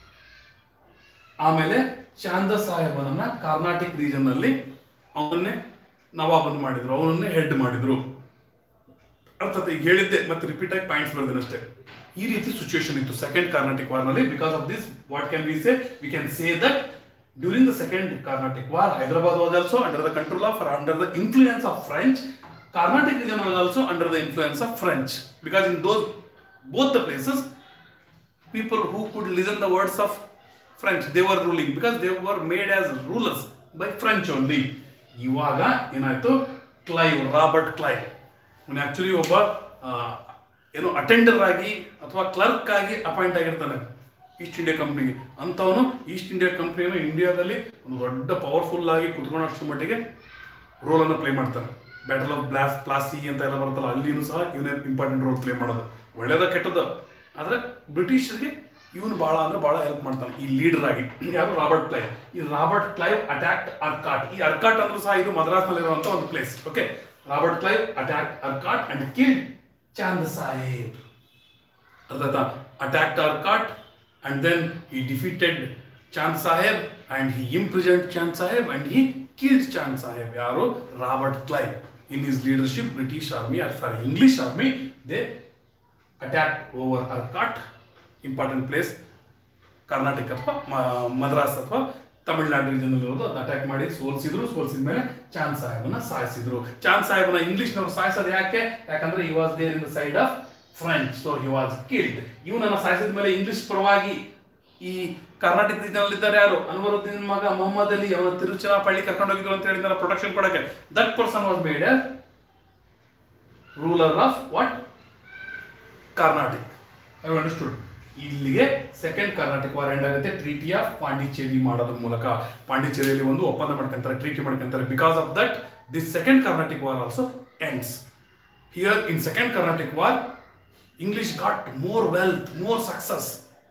ಆಮೇಲೆ ಚಾಂದ ಸಾಹೇಬನನ್ನ ಕರ್ನಾಟಕ ರೀಜನ್ ನಲ್ಲಿ ಅವನ್ನೇ ನವಾಬನ್ ಮಾಡಿದ್ರು, ಅವನನ್ನೇ ಹೆಡ್ ಮಾಡಿದ್ರು. ಅರ್ಥಾತ್ ಈಗ ಹೇಳಿದ್ದೆ ಮತ್ತೆ ರಿಪೀಟ್ ಆಗಿ ಪಾಯಿಂಟ್ಸ್ ಬರ್ದೇನೆ ಅಷ್ಟೇ. ಈ ರೀತಿ ಸಿಚುವೇಶನ್ ಇತ್ತು ಸೆಕೆಂಡ್ ಕಾರ್ನಾಟಿಕ್ ವಾರ್ ನಲ್ಲಿ. Because of this what can we say, we can say that during the second Carnatic war Hyderabad was also under the control of, under the influence of French. Carnatic region was also under the influence of French, because in those both the places people who could listen the words of French, they were ruling, because they were made as rulers by French only. ಇವಾಗ ಏನಾಯ್ತು, ಕ್ಲೈವ್, ರಾಬರ್ಟ್ ಕ್ಲೈವ್ ಅವನು ಆಕ್ಚುಲಿ ಒಬ್ಬ ಏನೋ ಅಟೆಂಡರ್ ಆಗಿ ಅಥವಾ ಕ್ಲರ್ಕ್ ಆಗಿ ಅಪಾಯಿಂಟ್ ಆಗಿರ್ತಾನೆ ಈಸ್ಟ್ ಇಂಡಿಯಾ ಕಂಪ್ನಿಗೆ. ಅಂತವನು ಈಸ್ಟ್ ಇಂಡಿಯಾ ಕಂಪ್ನಿಯನ್ನು ಇಂಡಿಯಾದಲ್ಲಿ ಒಂದು ದೊಡ್ಡ ಪವರ್ಫುಲ್ ಆಗಿ ಕುತ್ಕೊಳ್ಳೋಷ್ಟು ಮಟ್ಟಿಗೆ ರೋಲ್ ಅನ್ನು ಪ್ಲೇ ಮಾಡ್ತಾನೆ. ಬ್ಯಾಟಲ್ ಆಫ್ ಬ್ಲಾಸ್ ಪ್ಲಾಸಿ ಅಂತ ಎಲ್ಲ ಬರುತ್ತಲ್ಲ, ಅಲ್ಲಿನೂ ಸಹ ಇವನೇ ಇಂಪಾರ್ಟೆಂಟ್ ರೋಲ್ ಪ್ಲೇ ಮಾಡೋದು. ಒಳ್ಳೇದ ಕೆಟ್ಟದ, ಆದ್ರೆ ಬ್ರಿಟಿಷರಿಗೆ ಇವನು ಬಹಳ ಅಂದ್ರೆ ಬಹಳ ಹೆಲ್ಪ್ ಮಾಡ್ತಾನೆ ಈ ಲೀಡರ್ ಆಗಿ. ಯಾರು, ರಾಬರ್ಟ್ ಕ್ಲೈವ್. ಈ ರಾಬರ್ಟ್ ಕ್ಲೈವ್ ಅಟ್ಯಾಕ್ಟ್ ಅರ್ಕಾಟ್. ಈ ಅರ್ಕಾಟ್ ಅಂದ್ರೂ ಸಹ ಇದು ಮದ್ರಾಸ್ ನಲ್ಲಿ ಇರುವಂತ ಒಂದು place. Okay, Robert Clive attacked Arcot and killed Chand Sahib. ಅರ್ಥಾಯ್ತಾ? Attacked Arcot and then he defeated Chand Sahib and he imprisoned Chand Sahib and he killed Chand Sahib. ಯಾರು, Robert Clive. In his leadership, British army, or sorry, English army, they attacked over Arcot, important place, Karnataka ಅಥವಾ ಮದ್ರಾಸ್ ಅಥವಾ ತಮಿಳುನಾಡು ರೀಜನ್ ಇರೋದು. ಅದು ಅಟ್ಯಾಕ್ ಮಾಡಿ ಸೋಲ್ಸಿದ್ರು. ಸೋಲ್ಸಿದ ಮೇಲೆ ಚಾಂದ್ ಸಾಹೇಬನ ಸಾಯಿಸಿದ್ರು. ಚಾಂದ್ ಸಾಹೇಬನ ಇಂಗ್ಲಿಷ್ ನವರು ಸಾಯಿಸೋದು ಯಾಕೆ? ಯಾಕಂದ್ರೆ he was there in the side of French, so he was killed. ಇವನನ್ನ ಸಾಯಿಸಿದ ಮೇಲೆ ಇಂಗ್ಲಿಷ್ ಪರವಾಗಿ ಈ ಕರ್ನಾಟಕ ರೀಜನ್ ಇದ್ದಾರೆ ಯಾರು, ಅನ್ವರುದ್ದೀನ್ ಮಗ ಮೊಹಮ್ಮದ್ ಅಲಿ, ಅವನ ತಿರುಚಿರಾಪಳ್ಳಿ ಕರ್ಕೊಂಡು ಹೋಗಿದ್ರು ಅಂತ ಹೇಳಿದಾರೆ ಪ್ರೊಟೆಕ್ಷನ್ ಕೊಡಕ್ಕೆ. That person was made a ruler of what, Karnataka. I understood? ಇಲ್ಲಿಗೆ ಸೆಕೆಂಡ್ ಕರ್ನಾಟಿಕ್ ವಾರ್ ಎಂಡ್ ಆಗುತ್ತೆ ಟ್ರೀಟಿ ಆಫ್ ಪಾಂಡಿಚೇರಿ ಮಾಡೋದ್ರ ಮೂಲಕ. ಪಾಂಡಿಚೇರಿಯಲ್ಲಿ ಒಂದು ಒಪ್ಪಂದ ಮಾಡ್ಕೊಂತಾರೆ, ಟ್ರೀಟಿ ಮಾಡ್ಕೊಂತಾರೆ. Because of that this second Carnatic war also ends. Here in second Carnatic war English got more wealth, more success,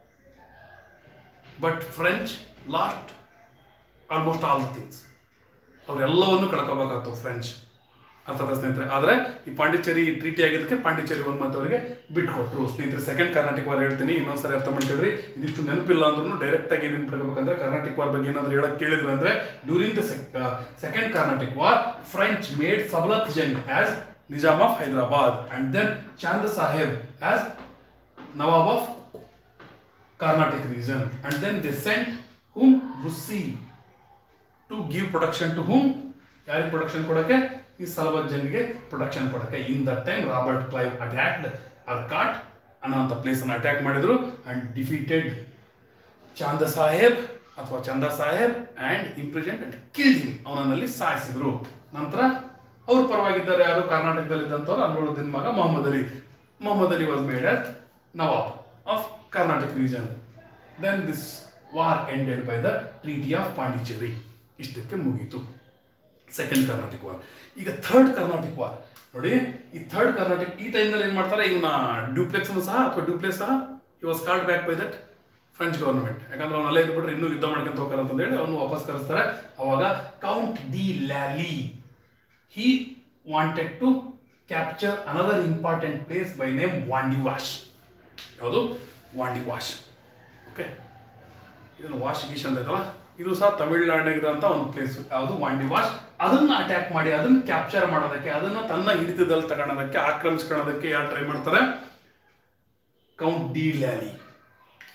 but French lost almost all the things. ಅವರೆಲ್ಲವನ್ನು ಕಳ್ಕೋಬೇಕಾಗ್ತು ಫ್ರೆಂಚ್. ಅರ್ಥದ ಸ್ನೇಹಿತರೆ? ಆದ್ರೆ ಈ ಪಾಂಡಿಚೇರಿ ಟ್ರೀಟಿ ಆಗಿದ್ದಕ್ಕೆ ಪಾಂಡಿಚೇರಿ ಒಂದು ಮತ್ತೆ ಅವರಿಗೆ ಬಿಟ್ಕೊಟ್ರು. ಸ್ನೇಹಿತರೆ, ಸೆಕೆಂಡ್ ಕರ್ನಾಟಿಕ್ ವಾರ್ ಹೇಳ್ತೀನಿ, ಇನ್ನೊಂದ್ಸರಿ ಅರ್ಥ ಮಾಡ್ಕೊಳ್ರಿ. ಇದಿಷ್ಟು ನೆನಪಿಲ್ಲ ಅಂದ್ರೂ ಡೈರೆಕ್ಟ್ ಆಗಿ ಏನೇನು ಬಿಡ್ಬೇಕಂದ್ರೆ, ಕರ್ನಾಟಿಕ್ ವಾರ್ ಬಗ್ಗೆ ಏನಾದ್ರು ಹೇಳಕ್ ಕೇಳಿದ್ರು ಅಂದ್ರೆ, during the second Carnatic war French made Salabat Jung as Nizam of Hyderabad and then Chand Sahib as Nawab of Carnatic region, and then they sent whom, Bussy, to give protection to whom? ಯಾರಿಗೆ ಪ್ರೊಟೆಕ್ಷನ್ ಕೊಡಕ್ಕೆ? ಈ ಸಲ್ಬತ್ ಜಂಗ್ಗೆ ಪ್ರೊಟೆಕ್ಷನ್ ಕೊಡಕ್ಕೆ. In that time Robert Clive attacked Arcot ಅನ್ನೋ ಪ್ಲೇಸ್ ಅನ್ನು ಅಟ್ಯಾಕ್ ಮಾಡಿದ್ರು ಅಂಡ್ ಡಿಫೀಟೆಡ್ ಚಾಂದ ಸಾಹೇಬ್ ಅಥವಾ Chanda Sahib and imprisoned and killed him. ಅವನಲ್ಲಿ ಸಾಯಿಸಿದ್ರು. ನಂತರ ಅವ್ರ ಪರವಾಗಿದ್ದಾರೆ ಯಾರು, ಕರ್ನಾಟಕದಲ್ಲಿ ಇದ್ದಂಥವ್ರು ಅನ್ವರುದ್ದೀನ್ ಮಗ Mohammed Ali. Mohammed Ali was made as Nawab of Carnatic region. Then this war ended by the Treaty of Pondicherry. ಇಷ್ಟಕ್ಕೆ ಮುಗೀತು ಸೆಕೆಂಡ್ ಕರ್ನಾಟಿಕ್ ವಾರ್. ಈಗ ಥರ್ಡ್ ಕರ್ನಾಟಿಕ್ ವಾರ್ ನೋಡಿ. ಈ ಥರ್ಡ್ ಕರ್ನಾಟಿಕ್ ಈ ಟೈಮ್ನಲ್ಲಿ ಏನ್ ಮಾಡ್ತಾರೆ, ಇವನ್ನ ಡ್ಯೂಪ್ಲೆಕ್ಸ್ ಸಹ ಅಥವಾ ಡ್ಯೂಪ್ಲೆಕ್ಸ್ ಸಹ he was called back by that French government. ಯಾಕಂದ್ರೆ ಅವ್ನು ಅಲ್ಲೇ ಇದ್ಬಿಟ್ರೆ ಇನ್ನೂ ಯುದ್ಧ ಮಾಡ್ಕೊಂತ ಹೋಗ್ತಾರೆ ಅಂತ ಹೇಳಿ ಅವನು ವಾಪಸ್ ಕಳಿಸ್ತಾರೆ. ಅವಾಗ Count de Lally he wanted to capture another important place by name Wandiwash. ಯಾವುದು? ವಾಂಡಿವಾಶ್. ಓಕೆ, ಇದನ್ನು ವಾಶ್ ಗೀಶ್ ಅಂತೈತಲ್ಲ, ಇದು ಸಹ ತಮಿಳುನಾಡಿಗಿರುವಂತ ಒಂದು ಪ್ಲೇಸ್. ಯಾವುದು? ವಾಂಡಿವಾಶ್. ಅದನ್ನ ಅಟ್ಯಾಕ್ ಮಾಡಿ ಅದನ್ನ ಕ್ಯಾಪ್ಚರ್ ಮಾಡೋದಕ್ಕೆ, ಅದನ್ನ ತನ್ನ ಹಿಡಿತದಲ್ಲಿ ತಗೊಳೋದಕ್ಕೆ, ಆಕ್ರಮಿಸ್ಕೊಳ್ಳೋದಕ್ಕೆ ಯಾರು ಟ್ರೈ ಮಾಡ್ತಾರೆ? Count de Lally.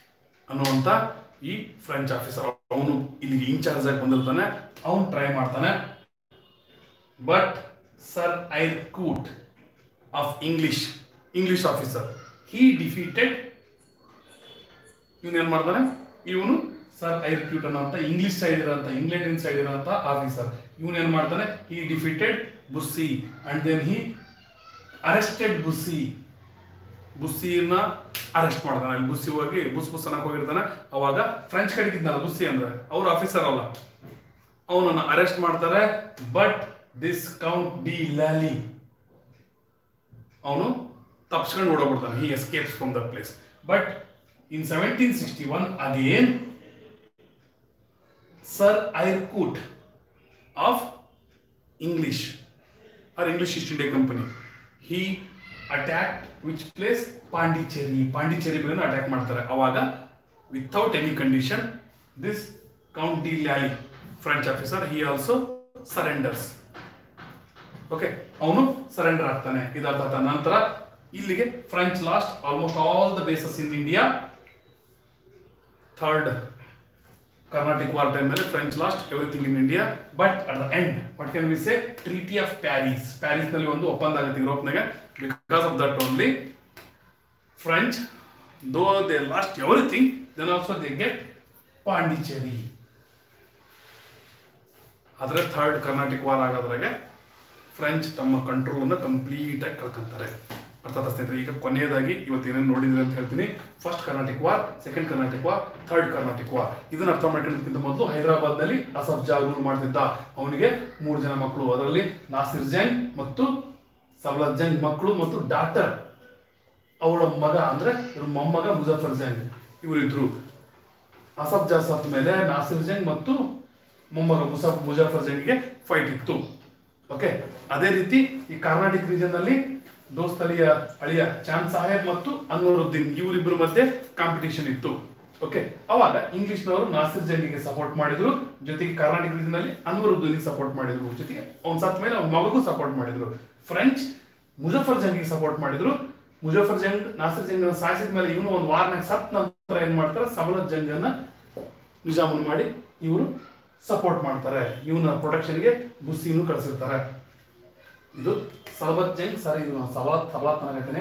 ಅನ್ನುವಂಥ ಈ ಫ್ರೆಂಚ್ ಆಫೀಸರ್ ಅವನು ಇಲ್ಲಿಗೆ ಇನ್ಚಾರ್ಜ್ ಆಗಿ ಬಂದಿರ್ತಾನೆ. ಅವನು ಟ್ರೈ ಮಾಡ್ತಾನೆ. But Sir Eyre Coote of English English officer he defeated. ಇವನು ಏನ್ ಮಾಡ್ತಾನೆ, ಇವನು ಸರ್ ಐರ್ಕ್ಯೂಟ್ ಅನ್ನೋಂಥ ಇಂಗ್ಲಿಷ್ ಸೈಡ್ ಇರೋಂಥ ಇಂಗ್ಲೆಂಡಿನ ಸೈಡ್ ಇರೋಂಥ ಆಫೀಸರ್ ಇವನು ಏನ್ ಮಾಡ್ತಾನೆ, he defeated Bussy and then he arrested Bussy. ಬುಸ್ಸಿನ ಅರೆಸ್ಟ್ ಮಾಡ್ತಾನೆ. ಅಲ್ಲಿ ಬುಸ್ಸಿ ಹೋಗಿ ಬುಸ್ ಬುಸ್ ಅನ್ನಕ್ ಹೋಗಿರ್ತಾನೆ. ಅವಾಗ ಫ್ರೆಂಚ್ ಕಡೆಗಿದ್ನಲ್ಲ ಬುಸ್ಸಿ ಅಂದ್ರೆ ಅವ್ರ ಆಫೀಸರ್ ಅಲ್ಲ, ಅವನನ್ನು ಅರೆಸ್ಟ್ ಮಾಡ್ತಾರೆ. But this Count de Lally ಅವನು ತಪ್ಸ್ಕೊಂಡು ಓಡೋಗ್ಬಿಡ್ತಾನೆ. He escapes from that place. But in seventeen sixty one again Sir Eyre Coote of English or English East India Company he attack which place Pondicherry. Pondicherry ಮೇಲೆ ಅಟ್ಯಾಕ್ ಮಾಡ್ತಾರೆ. ಅವಾಗ without any condition this Count de Lally French officer he also surrenders. Okay, ಅವನು ಸರೆಂಡರ್ ಆಗ್ತಾನೆ. ಇದಾದ ನಂತರ ಇಲ್ಲಿಗೆ French lost almost all the bases in India. Third Carnatic war time ಮೇಲೆ French lost everything in India. But at the end what can we say, treaty of Paris. Paris ನಲ್ಲಿ ಒಂದು ಒಪ್ಪಂದ ಆಗುತ್ತೆ ಯುರೋಪ್ನಾಗ. Because of that only French though they lost everything then also they get Pondicherry. ಆದ್ರೆ ಥರ್ಡ್ ಕರ್ನಾಟಿಕ್ ವಾರ್ ಆಗೋದ್ರಾಗೆ ಫ್ರೆಂಚ್ ತಮ್ಮ ಕಂಟ್ರೋಲ್ ಅನ್ನು ಕಂಪ್ಲೀಟ್ ಆಗಿ ಕಳ್ಕೊಂತಾರೆ. ಅರ್ಥಾತ್ ಸ್ನೇಹಿತರೆ, ಈಗ ಕೊನೆಯದಾಗಿ ಇವತ್ತು ಏನೇನು ನೋಡಿದ್ರೆ ಅಂತ ಹೇಳ್ತೀನಿ. First Carnatic war, second Carnatic war, third Carnatic war. ಇದನ್ನ ಅರ್ಥ ಮಾಡ್ಕೊಳ್ಳೋದಕ್ಕಿಂತ ಮೊದಲು ಹೈದರಾಬಾದ್ ನಲ್ಲಿ ಅಸಫ್ ಜಾ ರೂಲ್ ಮಾಡ್ತಿದ್ದ. ಅವನಿಗೆ ಮೂರು ಜನ ಮಕ್ಕಳು, ಅದರಲ್ಲಿ ನಾಸಿರ್ ಜಂಗ್ ಮತ್ತು ಸವಲತ್ ಜಂಗ್ ಮಕ್ಕಳು ಮತ್ತು ಡಾಕ್ಟರ್ ಅವಳ ಮಗ ಅಂದ್ರೆ ಇವ್ರ ಮೊಮ್ಮಗ ಮುಜಫರ್ ಜಂಗ್ ಇವರಿದ್ರು. ಅಸಫ್ ಜಾ ಸತ್ ಮೇಲೆ ನಾಸಿರ್ ಜಂಗ್ ಮತ್ತು ಮೊಮ್ಮಗ ಮುಸಫ್ ಮುಜಫರ್ ಜಂಗ್ಗೆ ಫೈಟ್ ಇತ್ತು. ಓಕೆ, ಅದೇ ರೀತಿ ಈ ಕರ್ನಾಟಿಕ್ ರೀಜನ್ ನಲ್ಲಿ ದೋಸ್ತಲಿಯ ಅಳಿಯ ಚಾಂದ್ ಸಾಹೇಬ್ ಮತ್ತು ಅನ್ವರುದ್ದೀನ್ ಇವರಿಬ್ಬರ ಮಧ್ಯೆ ಕಾಂಪಿಟೇಷನ್ ಇತ್ತು. ಓಕೆ, ಅವಾಗ ಇಂಗ್ಲಿಷ್ನವರು ನಾಸಿರ್ ಜಂಗಿಗೆ ಸಪೋರ್ಟ್ ಮಾಡಿದ್ರು, ಜೊತೆಗೆ ಕರ್ನಾಟಕ ರೀಜನ್ ನಲ್ಲಿ ಅನ್ವರುದ್ದೀನ್ ಸಪೋರ್ಟ್ ಮಾಡಿದ್ರು, ಜೊತೆಗೆ ಅವ್ನ ಸತ್ ಮೇಲೆ ಅವ್ನ ಮಗಗೂ ಸಪೋರ್ಟ್ ಮಾಡಿದ್ರು. ಫ್ರೆಂಚ್ ಮುಜಫರ್ ಜಂಗಿಗೆ ಸಪೋರ್ಟ್ ಮಾಡಿದ್ರು. ಮುಜಫರ್ ಜಂಗ್ ನಾಸಿರ್ ಜಂಗ್ ಸಾಯಿಸಿದ ಮೇಲೆ ಇವನು ಒಂದು ವಾರನಾಗ ಸತ್ ನಂತರ ಏನ್ ಮಾಡ್ತಾರೆ, ಸವಲತ್ ಜಂಗ್ ಅನ್ನ ನಿಜಾಮನ್ ಮಾಡಿ ಇವರು ಸಪೋರ್ಟ್ ಮಾಡ್ತಾರೆ. ಇವನ ಪ್ರೊಟೆಕ್ಷನ್ಗೆ ಬುಸ್ಸಿನೂ ಕಳಿಸಿರ್ತಾರೆ. ಇದು ಸವಲತ್ ಜಂಗ್. ಸರಿ, ಇದು ಸವಲತ್ ಸವಲತ್ ಅನ್ನಕತ್ತೇನೆ,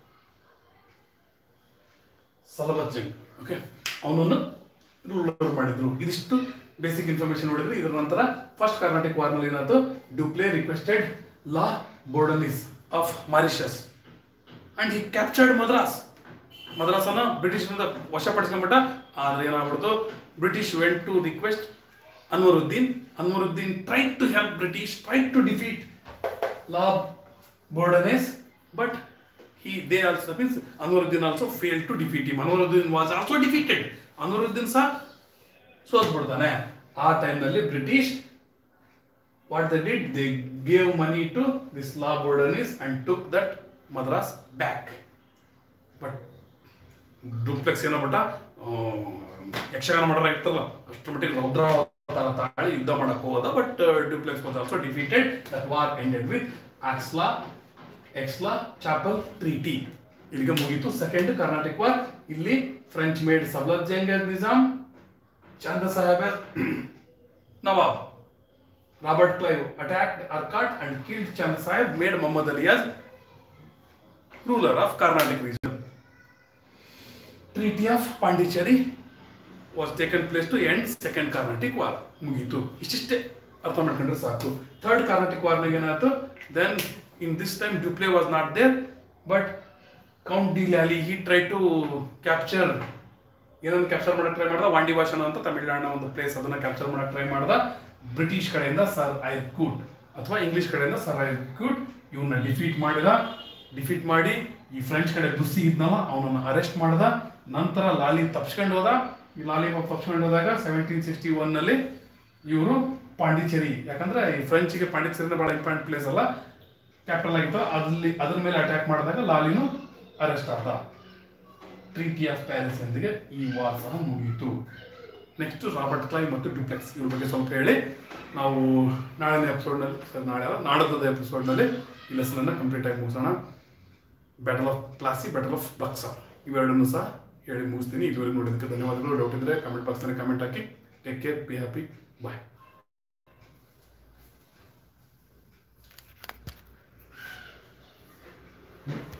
ಸವಲತ್ ಜಂಗ್. ಓಕೆ, ಅವನನ್ನು ರೂಲರ್ ಮಾಡಿದ್ರು. ಇದಿಷ್ಟು ಬೇಸಿಕ್ ಇನ್ಫಾರ್ಮೇಶನ್ ನೋಡಿದ್ರೆ. ಇದರ ನಂತರ ಫಸ್ಟ್ ಕರ್ನಾಟಿಕ್ ವಾರ್ ನಲ್ಲಿ ಏನಾಯ್ತು, Dupleix requested La Bourdonnais of Mauritius and he captured Madras. Madras ಅನ್ನ ಬ್ರಿಟಿಷ್ ವಶಪಡಿಸ್ಕೊಂಡ್ಬಿಟ್ಟ. ಆದ್ರೆ ಏನಾಗ್ಬಿಡ್ತು, British went to request Anwaruddin. Anwaruddin tried to help British, tried to defeat La Bourdonnais, but he they also means Anwaruddin also failed to defeat him. Anwaruddin was also defeated. Anwaruddin sah ಸೋತ್ ಬಿಡ್ತಾನೆ. ಆ ಟೈಮ್ ನಲ್ಲಿ British what they did, they gave money to this law Bordonis and took that Madras back. But Dupleix ಏನೋ ಬಿಟ್ಟ ಯಕ್ಷಗಾನ ಮಾಡೋರ ಇರ್ತಲ್ಲ ಅಷ್ಟು ಮಟ್ಟಿಗೆ ರೌದ್ರ ತಾಳಿ ಯುದ್ಧ ಮಾಡಕ್ ಹೋದ. But Dupleix was also defeated. That war ended with ಆಕ್ಸ್ಲಾ ಎಕ್ಸ್ಲಾ ಚಾಪಲ್ ಟ್ರೀಟಿ. ಇಲ್ಲಿಗೆ ಮುಗೀತು ಸೆಕೆಂಡ್ ಕರ್ನಾಟಿಕ್ ವಾರ್. ಇಲ್ಲಿ French made Salabat Jung Nizam, Chanda Sahib Nawab. Robert Clive attacked Arcot and killed Chand Sahib, made Muhammad Ali as ruler of Carnatic region. Treaty of Pondicherry was taken place to end second Carnatic war. ಮುಗೀತು. ಇಷ್ಟಿಷ್ಟೇ ಅರ್ಥ ಮಾಡ್ಕೊಂಡ್ರೆ ಸಾಕು. ಥರ್ಡ್ ಕಾರ್ನಾಟಿಕ್ ವಾರ್ ನಾಗ ಏನಾಯ್ತು, then in this time Dupleix was not there, but Count de Lally he tried to capture, ಏನನ್ನು ಕ್ಯಾಪ್ಚರ್ ಮಾಡಕ್ ಟ್ರೈ ಮಾಡ್ದ, ವಾಂಡಿವಾಶನ ಅಂತ ತಮಿಳುನಾಡಿನ ಒಂದು ಪ್ಲೇಸ್, ಅದನ್ನ ಕ್ಯಾಪ್ಚರ್ ಮಾಡಕ್ ಟ್ರೈ ಮಾಡ್ದ. ಬ್ರಿಟಿಷ್ ಕಡೆಯಿಂದ ಸರ್ ಐರ್ಕೂಟ್ ಅಥವಾ ಇಂಗ್ಲಿಷ್ ಕಡೆಯಿಂದ ಸರ್ ಐರ್ಕೂಟ್ ಇವನ್ನ ಡಿಫೀಟ್ ಮಾಡಿದ. ಡಿಫೀಟ್ ಮಾಡಿ ಈ ಫ್ರೆಂಚ್ ಕಡೆ ಬುಸ್ಸಿ ಇದ್ನಲ್ಲ ಅವನನ್ನು ಅರೆಸ್ಟ್ ಮಾಡ್ದ. ನಂತರ ಲಾಲಿ ತಪ್ಸ್ಕೊಂಡು ಹೋದ. ಈ ಲಾಲಿ ತಪ್ಸ್ಕೊಂಡು ಹೋದಾಗ ಸೆವೆಂಟೀನ್ ಸಿಕ್ಸ್ಟಿ ಒನ್ ನಲ್ಲಿ ಇವರು ಪಾಂಡಿಚೇರಿ, ಯಾಕಂದ್ರೆ ಈ ಫ್ರೆಂಚ್ಗೆ ಪಾಂಡಿಚೇರಿನ ಬಹಳ ಇಂಪಾರ್ಟೆಂಟ್ ಪ್ಲೇಸ್ ಅಲ್ಲ, ಕ್ಯಾಪಿಟಲ್ ಆಗಿತ್ತು, ಅಲ್ಲಿ ಅದ್ರ ಮೇಲೆ ಅಟ್ಯಾಕ್ ಮಾಡಿದಾಗ ಲಾಲಿನು ಅರೆಸ್ಟ್ ಆದ. ಟ್ರೀಟಿ ಆಫ್ ಪ್ಯಾರಿಸ್ ಎಂದಿಗೆ ಈ ವಾರ್ ಸಹ ಮುಗಿಯಿತು. ನೆಕ್ಸ್ಟ್ ರಾಬರ್ಟ್ ಕ್ಲೈವ್ ಮತ್ತು ಡುಪ್ಲೆಕ್ಸ್ ಇವ್ರ ಬಗ್ಗೆ ಸ್ವಲ್ಪ ಹೇಳಿ ನಾವು ನಾಳಿನ ಎಪಿಸೋಡ್ನಲ್ಲಿ, ಸರ್ ನಾಳೆ ಅಲ್ಲ ನಾಡದ ಎಪಿಸೋಡ್ನಲ್ಲಿ ಈ ಲೆಸನ್ ಅನ್ನು ಕಂಪ್ಲೀಟ್ ಆಗಿ ಮುಗಿಸೋಣ. Battle of Plassey, battle of Buxar ಇವೆರಡನ್ನು ಸಹ ಹೇಳಿ ಮುಗಿಸ್ತೀನಿ. ಇದುವರೆಗೂ ನೋಡೋದಕ್ಕೆ ಧನ್ಯವಾದಗಳು. ಡೌಟ್ ಇದ್ದರೆ ಕಮೆಂಟ್ ಬಾಕ್ಸ್ನಲ್ಲಿ ಕಮೆಂಟ್ ಹಾಕಿ. Take care, be happy, bye.